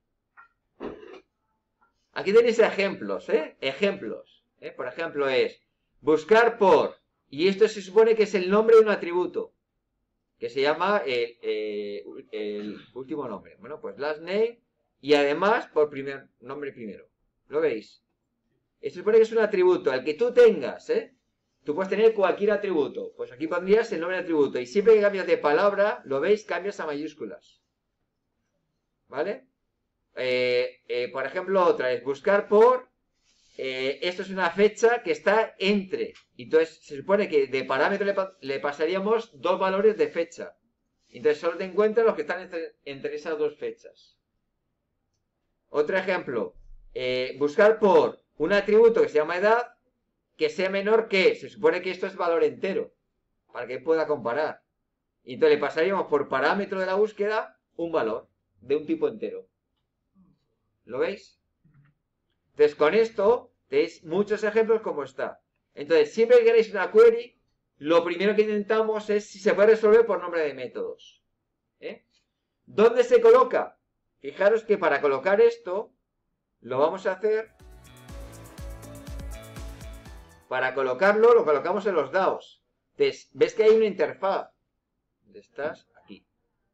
Aquí tenéis ejemplos, ¿eh? Ejemplos, ¿eh? Por ejemplo es buscar por, y esto se supone que es el nombre de un atributo, que se llama el, eh, el último nombre. Bueno, pues last name, y además por primer nombre primero. ¿Lo veis? Esto se supone que es un atributo, el que tú tengas, ¿eh? Tú puedes tener cualquier atributo. Pues aquí pondrías el nombre del atributo. Y siempre que cambias de palabra, lo veis, cambias a mayúsculas. ¿Vale? Eh, eh, por ejemplo, otra es buscar por... Eh, esto es una fecha que está entre. Entonces, se supone que de parámetro le, pa le pasaríamos dos valores de fecha. Entonces, solo te encuentras los que están entre, entre esas dos fechas. Otro ejemplo. Eh, buscar por un atributo que se llama edad, que sea menor que, se supone que esto es valor entero, para que pueda comparar. Y entonces le pasaríamos por parámetro de la búsqueda un valor de un tipo entero. ¿Lo veis? Entonces con esto tenéis muchos ejemplos como está. Entonces siempre que queréis una query, lo primero que intentamos es si se puede resolver por nombre de métodos. ¿Eh? ¿Dónde se coloca? Fijaros que para colocar esto, lo vamos a hacer... Para colocarlo, lo colocamos en los D A Os. Entonces, ves que hay una interfaz. ¿Dónde estás? Aquí.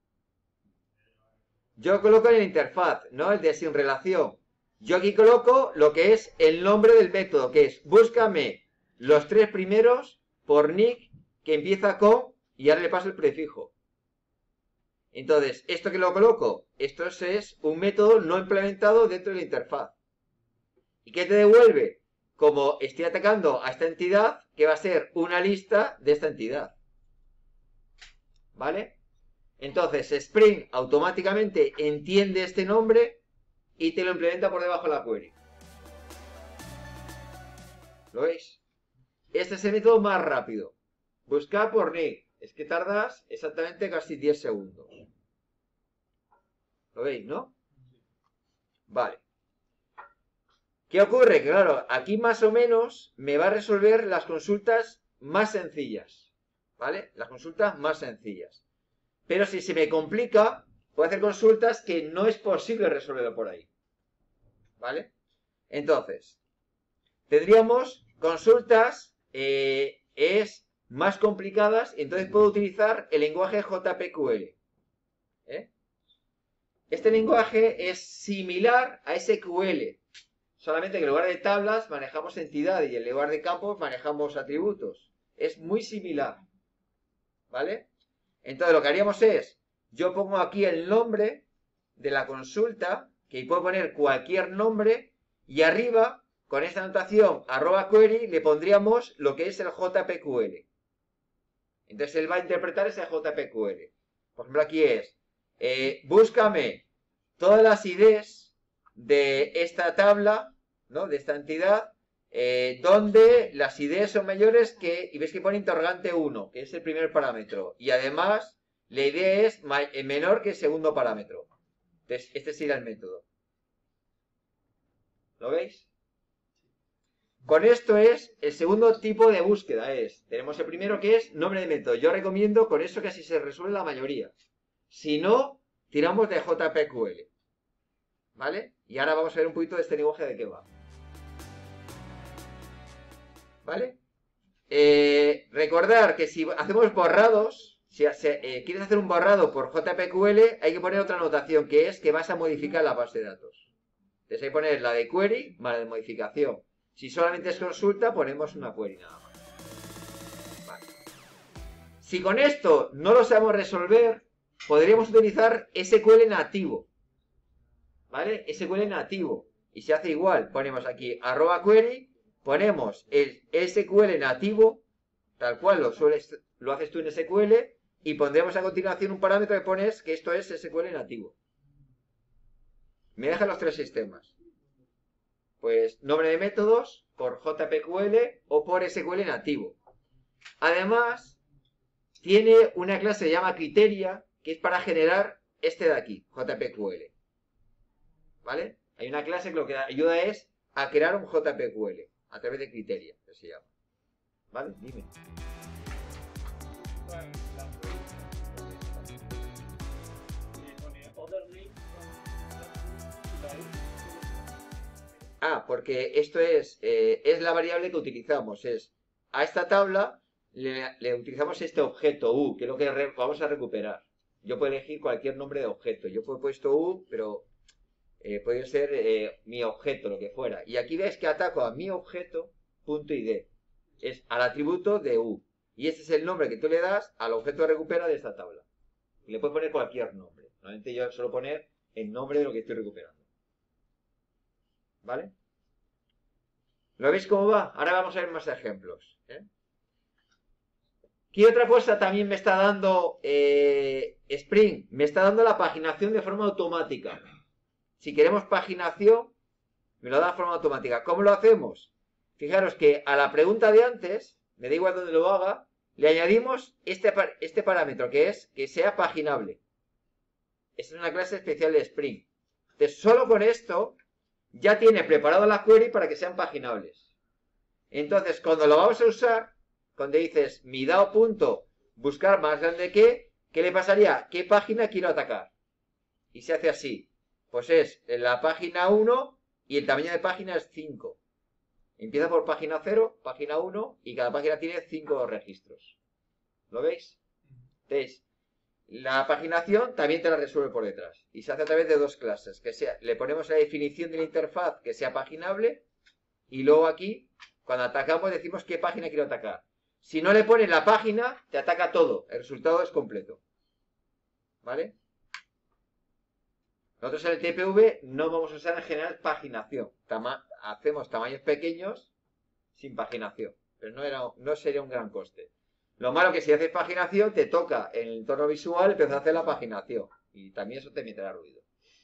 Yo coloco en la interfaz, ¿no? El de sin relación. Yo aquí coloco lo que es el nombre del método, que es búscame los tres primeros por nick que empieza con y ahora le paso el prefijo. Entonces, ¿esto que lo coloco? Esto es un método no implementado dentro de la interfaz. ¿Y qué te devuelve? Como estoy atacando a esta entidad, que va a ser una lista de esta entidad. ¿Vale? Entonces, Spring automáticamente entiende este nombre y te lo implementa por debajo de la query. ¿Lo veis? Este es el método más rápido. Buscar por nick. Es que tardas exactamente casi diez segundos. ¿Lo veis, no? Vale. ¿Qué ocurre? Que claro, aquí más o menos me va a resolver las consultas más sencillas. ¿Vale? Las consultas más sencillas. Pero si se me complica, puedo hacer consultas que no es posible resolverlo por ahí. ¿Vale? Entonces, tendríamos consultas eh, es más complicadas y entonces puedo utilizar el lenguaje J P Q L. ¿Eh? Este lenguaje es similar a S Q L. Solamente que en lugar de tablas manejamos entidades y en lugar de campos manejamos atributos. Es muy similar. ¿Vale? Entonces lo que haríamos es, yo pongo aquí el nombre de la consulta, que puedo poner cualquier nombre, y arriba, con esta anotación, arroba query, le pondríamos lo que es el J P Q L. Entonces él va a interpretar ese J P Q L. Por ejemplo, aquí es, eh, búscame todas las I Ds de esta tabla, ¿no? De esta entidad, eh, donde las I Ds son mayores que, y ves que pone interrogante uno, que es el primer parámetro, y además la I D es menor que el segundo parámetro. Entonces, este sería el método. ¿Lo veis? Con esto es el segundo tipo de búsqueda. Es, tenemos el primero que es nombre de método. Yo recomiendo con eso que así se resuelve la mayoría. Si no, tiramos de J P Q L. ¿Vale? Y ahora vamos a ver un poquito de este lenguaje de qué va. ¿Vale? Eh, recordar que si hacemos borrados, si se, eh, quieres hacer un borrado por J P Q L, hay que poner otra anotación, que es que vas a modificar la base de datos. Entonces hay que poner la de query más la de modificación. Si solamente es consulta, ponemos una query nada más. Vale. Si con esto no lo sabemos resolver, podríamos utilizar S Q L nativo. ¿Vale? S Q L nativo. Y se hace igual. Ponemos aquí arroba query, ponemos el S Q L nativo, tal cual lo, sueles, lo haces tú en S Q L, y pondremos a continuación un parámetro que pones que esto es S Q L nativo. Me dejan los tres sistemas. Pues nombre de métodos por J P Q L o por S Q L nativo. Además, tiene una clase que se llama criteria, que es para generar este de aquí, J P Q L. ¿Vale? Hay una clase que lo que ayuda es a crear un J P Q L a través de criteria, que se llama. ¿Vale? Dime. Ah, porque esto es, eh, es la variable que utilizamos. Es a esta tabla le, le utilizamos este objeto U, que es lo que re, vamos a recuperar. Yo puedo elegir cualquier nombre de objeto. Yo he puesto U, pero eh, puede ser eh, mi objeto, lo que fuera. Y aquí ves que ataco a mi objeto, punto I D. Es al atributo de U. Y este es el nombre que tú le das al objeto que recupera de esta tabla. Y le puedes poner cualquier nombre. Normalmente yo suelo poner el nombre de lo que estoy recuperando. ¿Vale? ¿Lo veis cómo va? Ahora vamos a ver más ejemplos. ¿eh? ¿Qué otra cosa también me está dando eh, Spring? Me está dando la paginación de forma automática. Si queremos paginación, me lo da de forma automática. ¿Cómo lo hacemos? Fijaros que a la pregunta de antes, me da igual donde lo haga, le añadimos este, este parámetro, que es que sea paginable. Esta es una clase especial de Spring. Entonces, solo con esto ya tiene preparado la query para que sean paginables. Entonces, cuando lo vamos a usar, cuando dices mi D A O punto buscar más grande que, ¿qué le pasaría? ¿Qué página quiero atacar? Y se hace así. Pues es la página uno y el tamaño de página es cinco. Empieza por página cero, página uno y cada página tiene cinco registros. ¿Lo veis? Entonces, la paginación también te la resuelve por detrás. Y se hace a través de dos clases. Que sea, le ponemos la definición de la interfaz que sea paginable. Y luego aquí, cuando atacamos, decimos qué página quiero atacar. Si no le pones la página, te ataca todo. El resultado es completo. ¿Vale? Nosotros en el T P V no vamos a usar en general paginación. Tama hacemos tamaños pequeños sin paginación. Pero no, era, no sería un gran coste. Lo malo que si haces paginación, te toca en el entorno visual empezar a hacer la paginación. Y también eso te meterá ruido.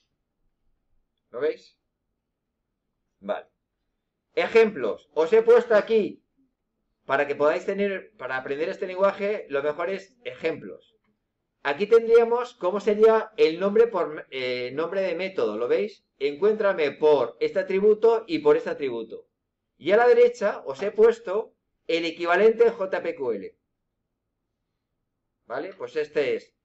¿Lo veis? Vale. Ejemplos. Os he puesto aquí, para que podáis tener, para aprender este lenguaje, lo mejor es ejemplos. Aquí tendríamos cómo sería el nombre por eh, nombre de método. ¿Lo veis? Encuéntrame por este atributo y por este atributo. Y a la derecha os he puesto el equivalente de J P Q L. ¿Vale? Pues este es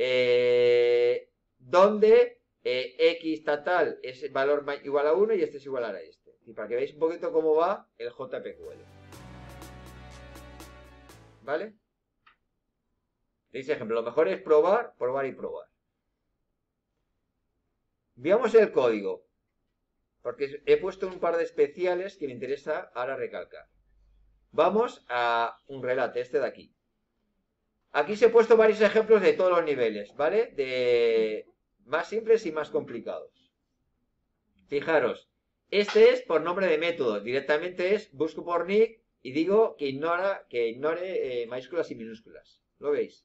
eh, donde eh, x tal es valor igual a uno y este es igual a este. Y para que veáis un poquito cómo va el J P Q L. ¿Vale? Dice ejemplo, lo mejor es probar, probar y probar. Veamos el código. Porque he puesto un par de especiales que me interesa ahora recalcar. Vamos a un relate, este de aquí. Aquí se he puesto varios ejemplos de todos los niveles, ¿vale? De más simples y más complicados. Fijaros, este es por nombre de método. Directamente es busco por nick y digo que ignora, que ignore eh, mayúsculas y minúsculas. ¿Lo veis?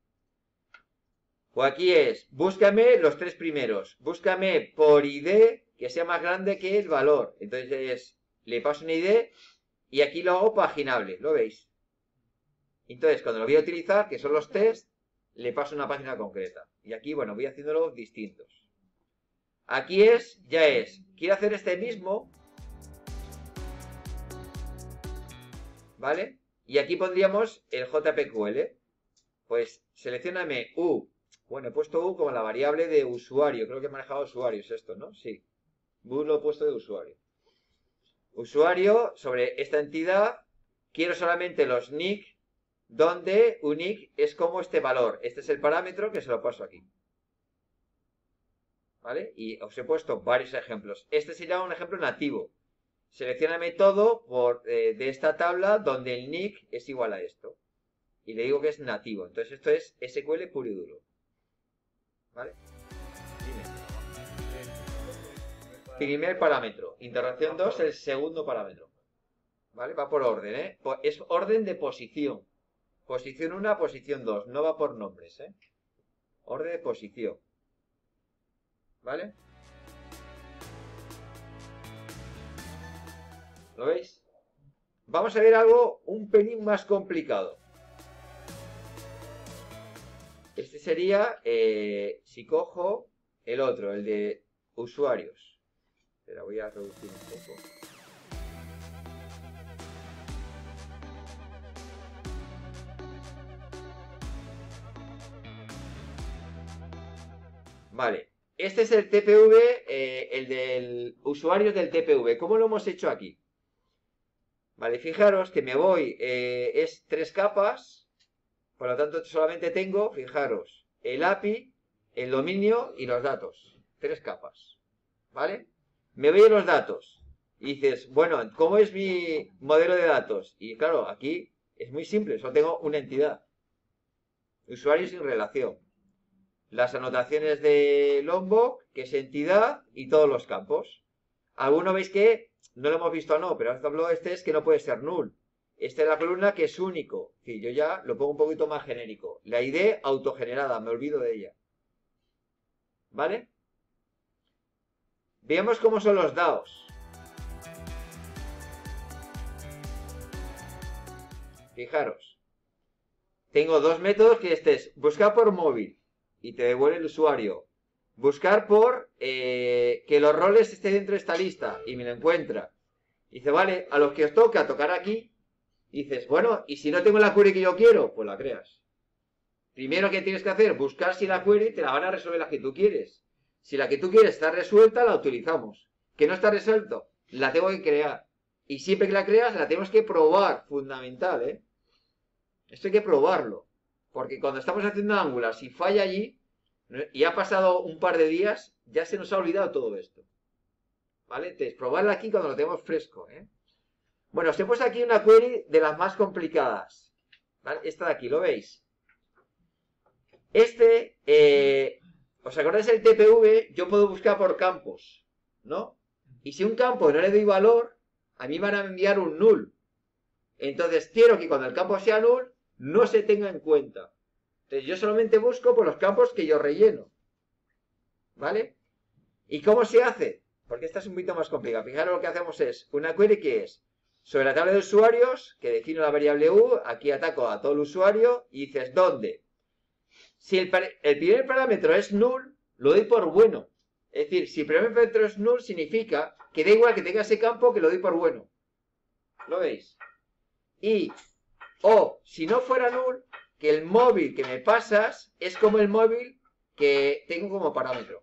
O aquí es, búscame los tres primeros. Búscame por I D que sea más grande que el valor. Entonces es, le paso una I D y aquí lo hago paginable. ¿Lo veis? Entonces, cuando lo voy a utilizar, que son los test, le paso una página concreta. Y aquí, bueno, voy haciéndolo distintos. Aquí es, ya es, quiero hacer este mismo, ¿vale? Y aquí pondríamos el J P Q L. Pues seleccioname U. Bueno, he puesto U como la variable de usuario. Creo que he manejado usuarios esto, ¿no? Sí. U lo he puesto de usuario. Usuario, sobre esta entidad, quiero solamente los nick, donde unique es como este valor. Este es el parámetro que se lo paso aquí. ¿Vale? Y os he puesto varios ejemplos. Este sería un ejemplo nativo. Seleccioname todo por, eh, de esta tabla donde el nick es igual a esto. Y le digo que es nativo. Entonces esto es S Q L puro y duro. ¿Vale? Dime. Primer parámetro. Interacción dos, el segundo parámetro. ¿Vale? Va por orden, ¿eh? Es orden de posición. Posición uno, posición dos. No va por nombres, ¿eh? Orden de posición. ¿Vale? ¿Lo veis? Vamos a ver algo un pelín más complicado. Este sería, eh, si cojo el otro, el de usuarios. Espera, voy a reducir un poco. Vale, este es el T P V, eh, el del usuarios del T P V. ¿Cómo lo hemos hecho aquí? Vale, fijaros que me voy, eh, es tres capas, por lo tanto solamente tengo, fijaros, el A P I, el dominio y los datos. Tres capas, ¿vale? Me voy a los datos y dices, bueno, ¿cómo es mi modelo de datos? Y claro, aquí es muy simple, solo tengo una entidad. Usuario sin relación. Las anotaciones de Lombok, que es entidad, y todos los campos. Alguno veis que no lo hemos visto, no, pero por ejemplo este es que no puede ser null. Esta es la columna que es único. Sí, yo ya lo pongo un poquito más genérico. La I D autogenerada, me olvido de ella. ¿Vale? Veamos cómo son los D A Os. Fijaros. Tengo dos métodos que este es buscar por móvil y te devuelve el usuario. Buscar por eh, que los roles estén dentro de esta lista y me lo encuentra. Dice, vale, a los que os toca tocar aquí, dices, bueno, y si no tengo la query que yo quiero, pues la creas. Primero que tienes que hacer, buscar si la query te la van a resolver la que tú quieres. Si la que tú quieres está resuelta, la utilizamos. Que no está resuelto, la tengo que crear. Y siempre que la creas, la tenemos que probar. Fundamental, ¿eh? Esto hay que probarlo. Porque cuando estamos haciendo Angular, si falla allí, y ha pasado un par de días, ya se nos ha olvidado todo esto. ¿Vale? Entonces, probarla aquí cuando lo tenemos fresco, ¿eh? Bueno, os he puesto aquí una query de las más complicadas. ¿Vale? Esta de aquí, ¿lo veis? Este, eh, ¿os acordáis del T P V? Yo puedo buscar por campos, ¿no? Y si un campo no le doy valor, a mí van a enviar un null. Entonces, quiero que cuando el campo sea null, no se tenga en cuenta. Entonces, yo solamente busco por los campos que yo relleno. ¿Vale? ¿Y cómo se hace? Porque esta es un poquito más complicada. Fijaros, lo que hacemos es una query que es sobre la tabla de usuarios, que defino la variable U, aquí ataco a todo el usuario y dices, ¿dónde? Si el, el primer parámetro es null, lo doy por bueno. Es decir, si el primer parámetro es null, significa que da igual que tenga ese campo, que lo doy por bueno. ¿Lo veis? Y, o, si no fuera null, que el móvil que me pasas es como el móvil que tengo como parámetro.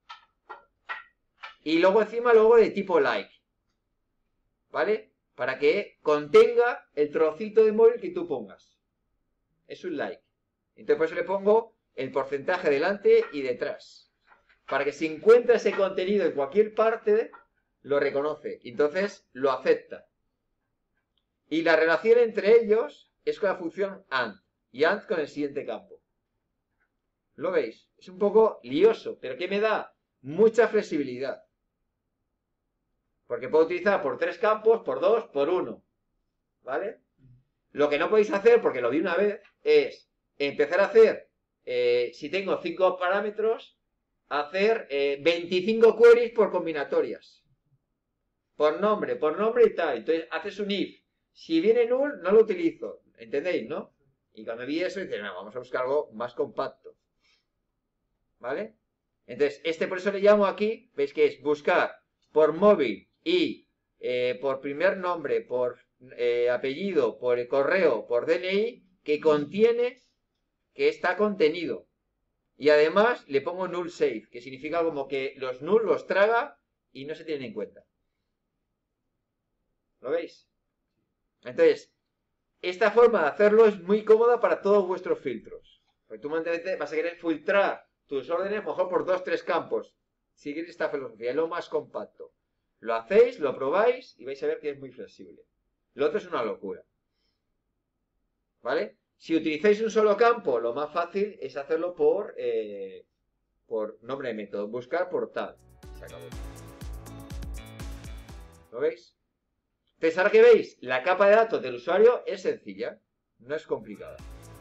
Y luego encima, luego de tipo like. ¿Vale? Para que contenga el trocito de móvil que tú pongas. Es un like. Entonces por eso le pongo el porcentaje delante y detrás. Para que si encuentra ese contenido en cualquier parte, lo reconoce. Entonces lo acepta. Y la relación entre ellos es con la función AND. Y AND con el siguiente campo. ¿Lo veis? Es un poco lioso. ¿Pero qué me da? Mucha flexibilidad. Porque puedo utilizar por tres campos, por dos, por uno. ¿Vale? Lo que no podéis hacer, porque lo vi una vez, es empezar a hacer, eh, si tengo cinco parámetros, hacer eh, veinticinco queries por combinatorias. Por nombre, por nombre y tal. Entonces haces un if. Si viene null, no lo utilizo. ¿Entendéis, no? Y cuando vi eso, dices, no, vamos a buscar algo más compacto. ¿Vale? Entonces, este por eso le llamo aquí, veis que es buscar por móvil y eh, por primer nombre, por eh, apellido, por el correo, por D N I, que contiene, que está contenido. Y además le pongo null save, que significa como que los null los traga y no se tienen en cuenta. ¿Lo veis? Entonces, esta forma de hacerlo es muy cómoda para todos vuestros filtros. Porque tú vas a querer filtrar tus órdenes mejor por dos, tres campos. Seguir esta filosofía, es lo más compacto. Lo hacéis, lo probáis y vais a ver que es muy flexible. Lo otro es una locura. ¿Vale? Si utilizáis un solo campo, lo más fácil es hacerlo por, eh, por nombre de método. Buscar por tal. Se acabó. ¿Lo veis? Entonces, ahora que veis, la capa de datos del usuario es sencilla. No es complicada.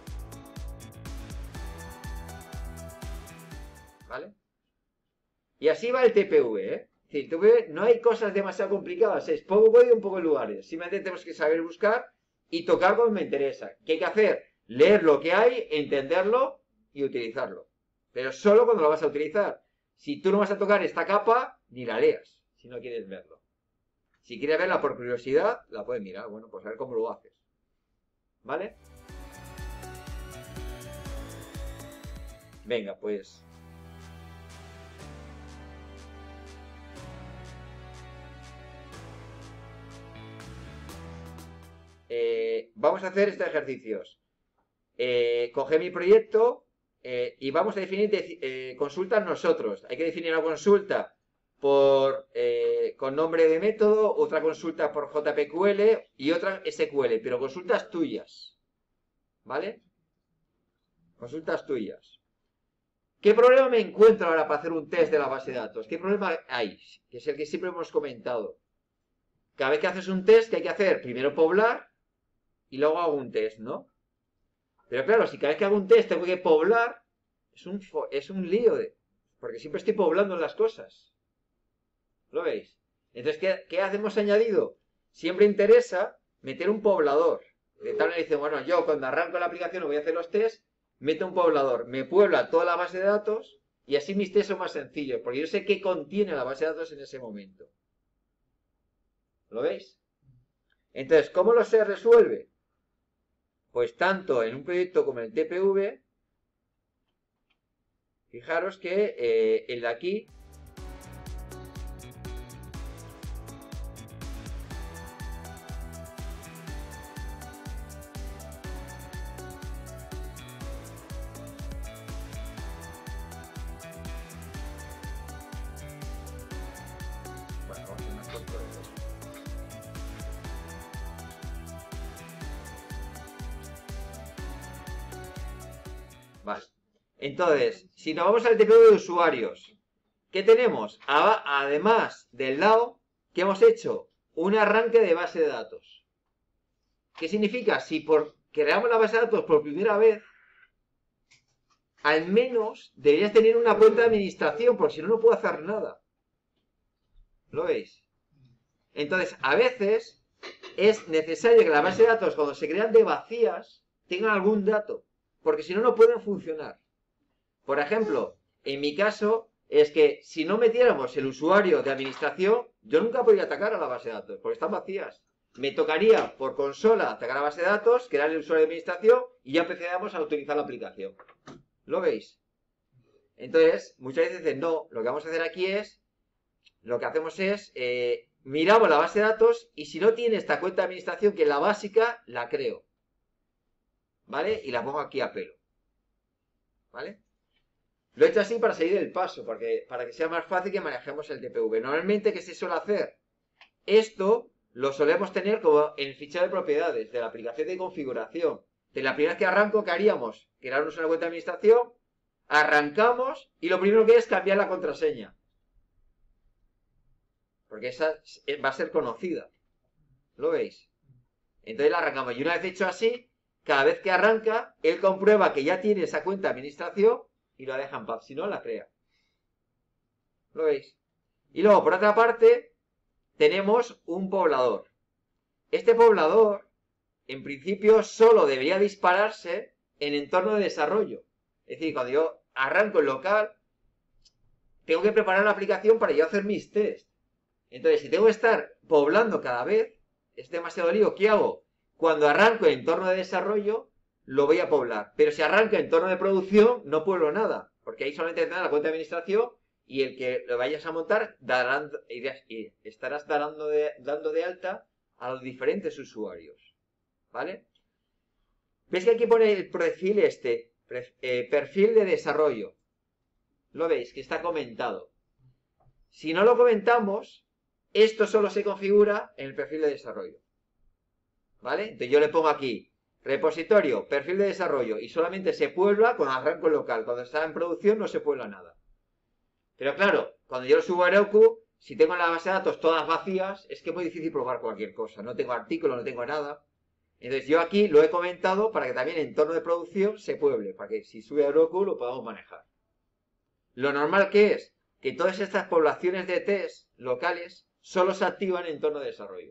¿Vale? Y así va el T P V, ¿eh? Es decir, T P V no hay cosas demasiado complicadas. Es poco código en pocos lugares. Simplemente tenemos que saber buscar y tocar como me interesa. ¿Qué hay que hacer? Leer lo que hay, entenderlo y utilizarlo. Pero solo cuando lo vas a utilizar. Si tú no vas a tocar esta capa, ni la leas, si no quieres verlo. Si quieres verla por curiosidad, la puedes mirar. Bueno, pues a ver cómo lo haces. ¿Vale? Venga, pues... Eh, vamos a hacer estos ejercicios. Eh, coger mi proyecto eh, y vamos a definir eh, consultas nosotros. Hay que definir una consulta por eh, con nombre de método, otra consulta por J P Q L y otra S Q L, pero consultas tuyas. ¿Vale? Consultas tuyas. ¿Qué problema me encuentro ahora para hacer un test de la base de datos? ¿Qué problema hay? Que es el que siempre hemos comentado. Cada vez que haces un test, ¿qué hay que hacer? Primero poblar y luego hago un test, ¿no? Pero claro, si cada vez que hago un test tengo que poblar, es un, es un lío, de, porque siempre estoy poblando las cosas. ¿Lo veis? Entonces, ¿qué, qué hacemos añadido? Siempre interesa meter un poblador. De tal manera dice, bueno, yo cuando arranco la aplicación o voy a hacer los tests, meto un poblador, me puebla toda la base de datos y así mis tests son más sencillos, porque yo sé qué contiene la base de datos en ese momento. ¿Lo veis? Entonces, ¿cómo lo se resuelve? Pues tanto en un proyecto como en el T P V, fijaros que eh, el de aquí bueno, vamos a hacer unas fotos de esto. Vale. Entonces, si nos vamos al T P V de usuarios, ¿qué tenemos? Además del lado, ¿qué hemos hecho? Un arranque de base de datos. ¿Qué significa? Si por creamos la base de datos por primera vez, al menos deberías tener una cuenta de administración, porque si no, no puedo hacer nada. ¿Lo veis? Entonces, a veces es necesario que la base de datos, cuando se crean de vacías, tengan algún dato, porque si no, no pueden funcionar. Por ejemplo, en mi caso, es que si no metiéramos el usuario de administración, yo nunca podría atacar a la base de datos, porque están vacías. Me tocaría por consola atacar a la base de datos, crear el usuario de administración y ya empezaríamos a utilizar la aplicación. ¿Lo veis? Entonces, muchas veces dicen, no, lo que vamos a hacer aquí es, lo que hacemos es, eh, miramos la base de datos y si no tiene esta cuenta de administración, que es la básica, la creo. ¿Vale? Y la pongo aquí a pelo. ¿Vale? Lo he hecho así para salir del paso, porque, para que sea más fácil que manejemos el T P V. Normalmente, ¿qué se suele hacer? Esto lo solemos tener como en el fichero de propiedades de la aplicación de configuración. De la primera vez que arranco, ¿qué haríamos? Crearnos una cuenta de administración, arrancamos y lo primero que es cambiar la contraseña. Porque esa va a ser conocida. ¿Lo veis? Entonces la arrancamos. Y una vez hecho así, cada vez que arranca, él comprueba que ya tiene esa cuenta de administración y lo deja en paz. Si no, la crea. ¿Lo veis? Y luego, por otra parte, tenemos un poblador. Este poblador, en principio, solo debería dispararse en entorno de desarrollo. Es decir, cuando yo arranco el local, tengo que preparar la aplicación para yo hacer mis tests. Entonces, si tengo que estar poblando cada vez, es demasiado lío, ¿qué hago? Cuando arranco en entorno de desarrollo, lo voy a poblar. Pero si arranco en entorno de producción, no pueblo nada. Porque ahí solamente tendrá la cuenta de administración y el que lo vayas a montar, darán, y estarás dando de, dando de alta a los diferentes usuarios. ¿Vale? ¿Ves que aquí pone el perfil este? Eh, perfil de desarrollo. ¿Lo veis? Que está comentado. Si no lo comentamos, esto solo se configura en el perfil de desarrollo. ¿Vale? Entonces yo le pongo aquí, repositorio, perfil de desarrollo, y solamente se puebla cuando arranco el local. Cuando está en producción no se puebla nada. Pero claro, cuando yo lo subo a Heroku, si tengo la base de datos todas vacías, es que es muy difícil probar cualquier cosa. No tengo artículos, no tengo nada. Entonces yo aquí lo he comentado para que también en entorno de producción se pueble, para que si sube a Heroku lo podamos manejar. Lo normal que es que todas estas poblaciones de test locales solo se activan en entorno de desarrollo.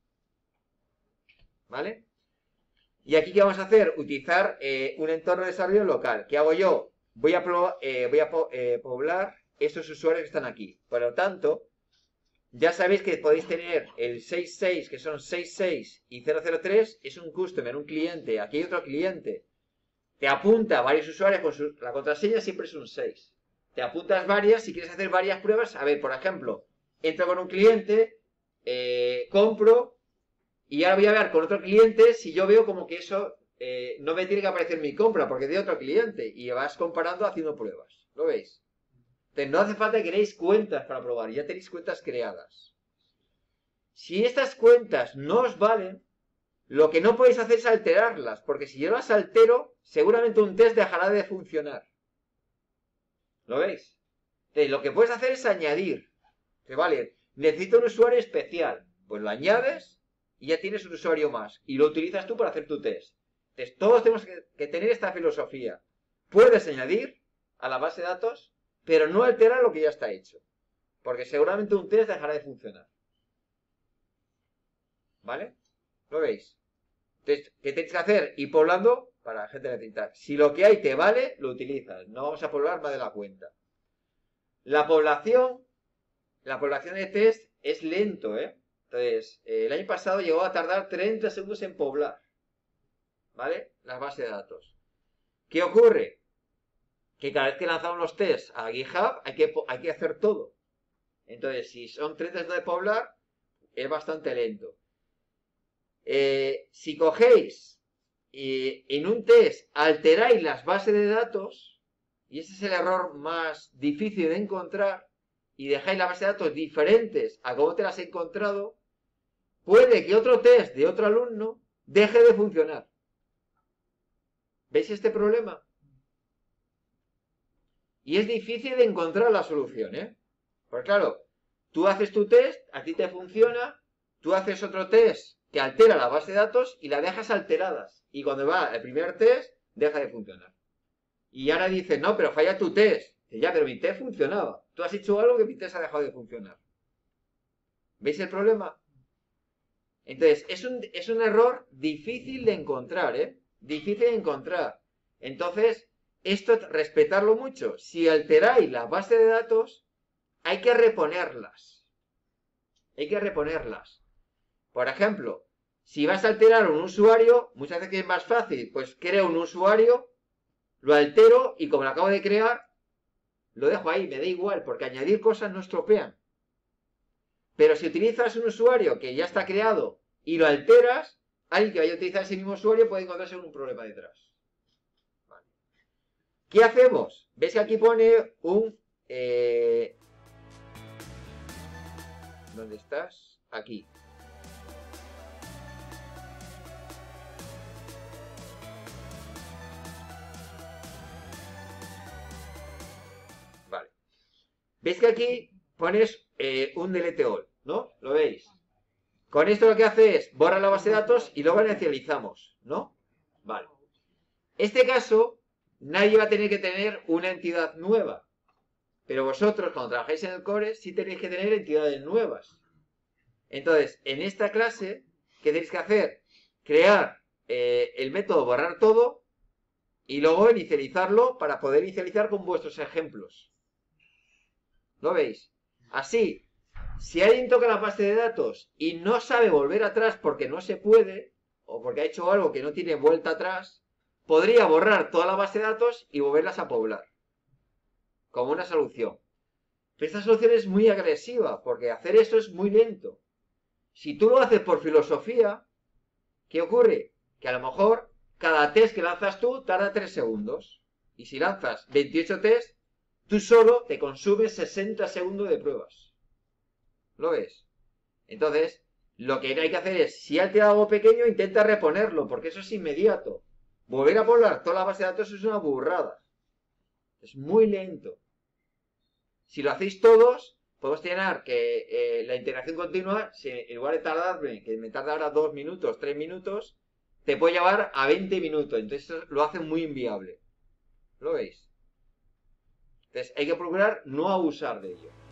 ¿Vale? Y aquí, ¿qué vamos a hacer? Utilizar eh, un entorno de desarrollo local. ¿Qué hago yo? Voy a, eh, voy a po eh, poblar estos usuarios que están aquí. Por lo tanto, ya sabéis que podéis tener el sesenta y seis, que son sesenta y seis y cero cero tres, es un customer, un cliente. Aquí hay otro cliente. Te apunta a varios usuarios con su, la contraseña siempre es un seis. Te apuntas varias, si quieres hacer varias pruebas. A ver, por ejemplo, entro con un cliente, eh, compro, y ahora voy a ver con otro cliente si yo veo como que eso eh, no me tiene que aparecer mi compra, porque es de otro cliente. Y vas comparando haciendo pruebas. ¿Lo veis? Entonces, no hace falta que queréis cuentas para probar, ya tenéis cuentas creadas. Si estas cuentas no os valen, lo que no podéis hacer es alterarlas, porque si yo las altero, seguramente un test dejará de funcionar. ¿Lo veis? Entonces, lo que puedes hacer es añadir. Que vale, necesito un usuario especial. Pues lo añades y ya tienes un usuario más. Y lo utilizas tú para hacer tu test. Entonces, todos tenemos que, que tener esta filosofía. Puedes añadir a la base de datos, pero no altera lo que ya está hecho. Porque seguramente un test dejará de funcionar. ¿Vale? ¿Lo veis? Entonces, ¿qué tenéis que hacer? Ir poblando para la gente necesitar. Si lo que hay te vale, lo utilizas. No vamos a poblar más de la cuenta. La población, la población de test es lento, ¿eh? Entonces, eh, el año pasado llegó a tardar treinta segundos en poblar. ¿Vale? Las bases de datos. ¿Qué ocurre? Que cada vez que lanzamos los tests a GitHub hay que, hay que hacer todo. Entonces, si son treinta segundos de poblar, es bastante lento. Eh, si cogéis y en un test alteráis las bases de datos, y ese es el error más difícil de encontrar, y dejáis las bases de datos diferentes a cómo te las he encontrado, puede que otro test de otro alumno deje de funcionar. ¿Veis este problema? Y es difícil de encontrar la solución, ¿eh? Porque claro, tú haces tu test, a ti te funciona, tú haces otro test que altera la base de datos y la dejas alteradas. Y cuando va el primer test, deja de funcionar. Y ahora dices, no, pero falla tu test. Dice, ya, pero mi test funcionaba. Tú has hecho algo que mi test ha dejado de funcionar. ¿Veis el problema? Entonces, es un, es un error difícil de encontrar, ¿eh? Difícil de encontrar. Entonces, esto, respetarlo mucho. Si alteráis la base de datos, hay que reponerlas. Hay que reponerlas. Por ejemplo, si vas a alterar un usuario, muchas veces es más fácil, pues creo un usuario, lo altero y como lo acabo de crear, lo dejo ahí, me da igual, porque añadir cosas no estropean. Pero si utilizas un usuario que ya está creado y lo alteras, alguien que vaya a utilizar ese mismo usuario puede encontrarse un problema detrás. Vale. ¿Qué hacemos? ¿Ves que aquí pone un... Eh... ¿Dónde estás? Aquí. Vale. ¿Ves que aquí pones eh, un delete all? ¿No? ¿Lo veis? Con esto lo que hace es borrar la base de datos y luego la inicializamos, ¿no? Vale. Este caso, nadie va a tener que tener una entidad nueva. Pero vosotros, cuando trabajáis en el core, sí tenéis que tener entidades nuevas. Entonces, en esta clase, ¿qué tenéis que hacer? Crear eh, el método borrar todo y luego inicializarlo para poder inicializar con vuestros ejemplos. ¿Lo veis? Así, Si alguien toca la base de datos y no sabe volver atrás porque no se puede, o porque ha hecho algo que no tiene vuelta atrás, podría borrar toda la base de datos y volverlas a poblar. Como una solución. Pero esta solución es muy agresiva, porque hacer eso es muy lento. Si tú lo haces por filosofía, ¿qué ocurre? Que a lo mejor cada test que lanzas tú tarda tres segundos. Y si lanzas veintiocho tests, tú solo te consumes sesenta segundos de pruebas. ¿Lo ves? Entonces, lo que hay que hacer es, si ha tirado algo pequeño, intenta reponerlo, porque eso es inmediato. Volver a poblar toda la base de datos es una burrada. Es muy lento. Si lo hacéis todos, podemos tener que eh, la integración continua, si en lugar de tardarme, que me tarda ahora dos minutos, tres minutos, te puede llevar a veinte minutos. Entonces eso lo hace muy inviable. ¿Lo veis? Entonces hay que procurar no abusar de ello.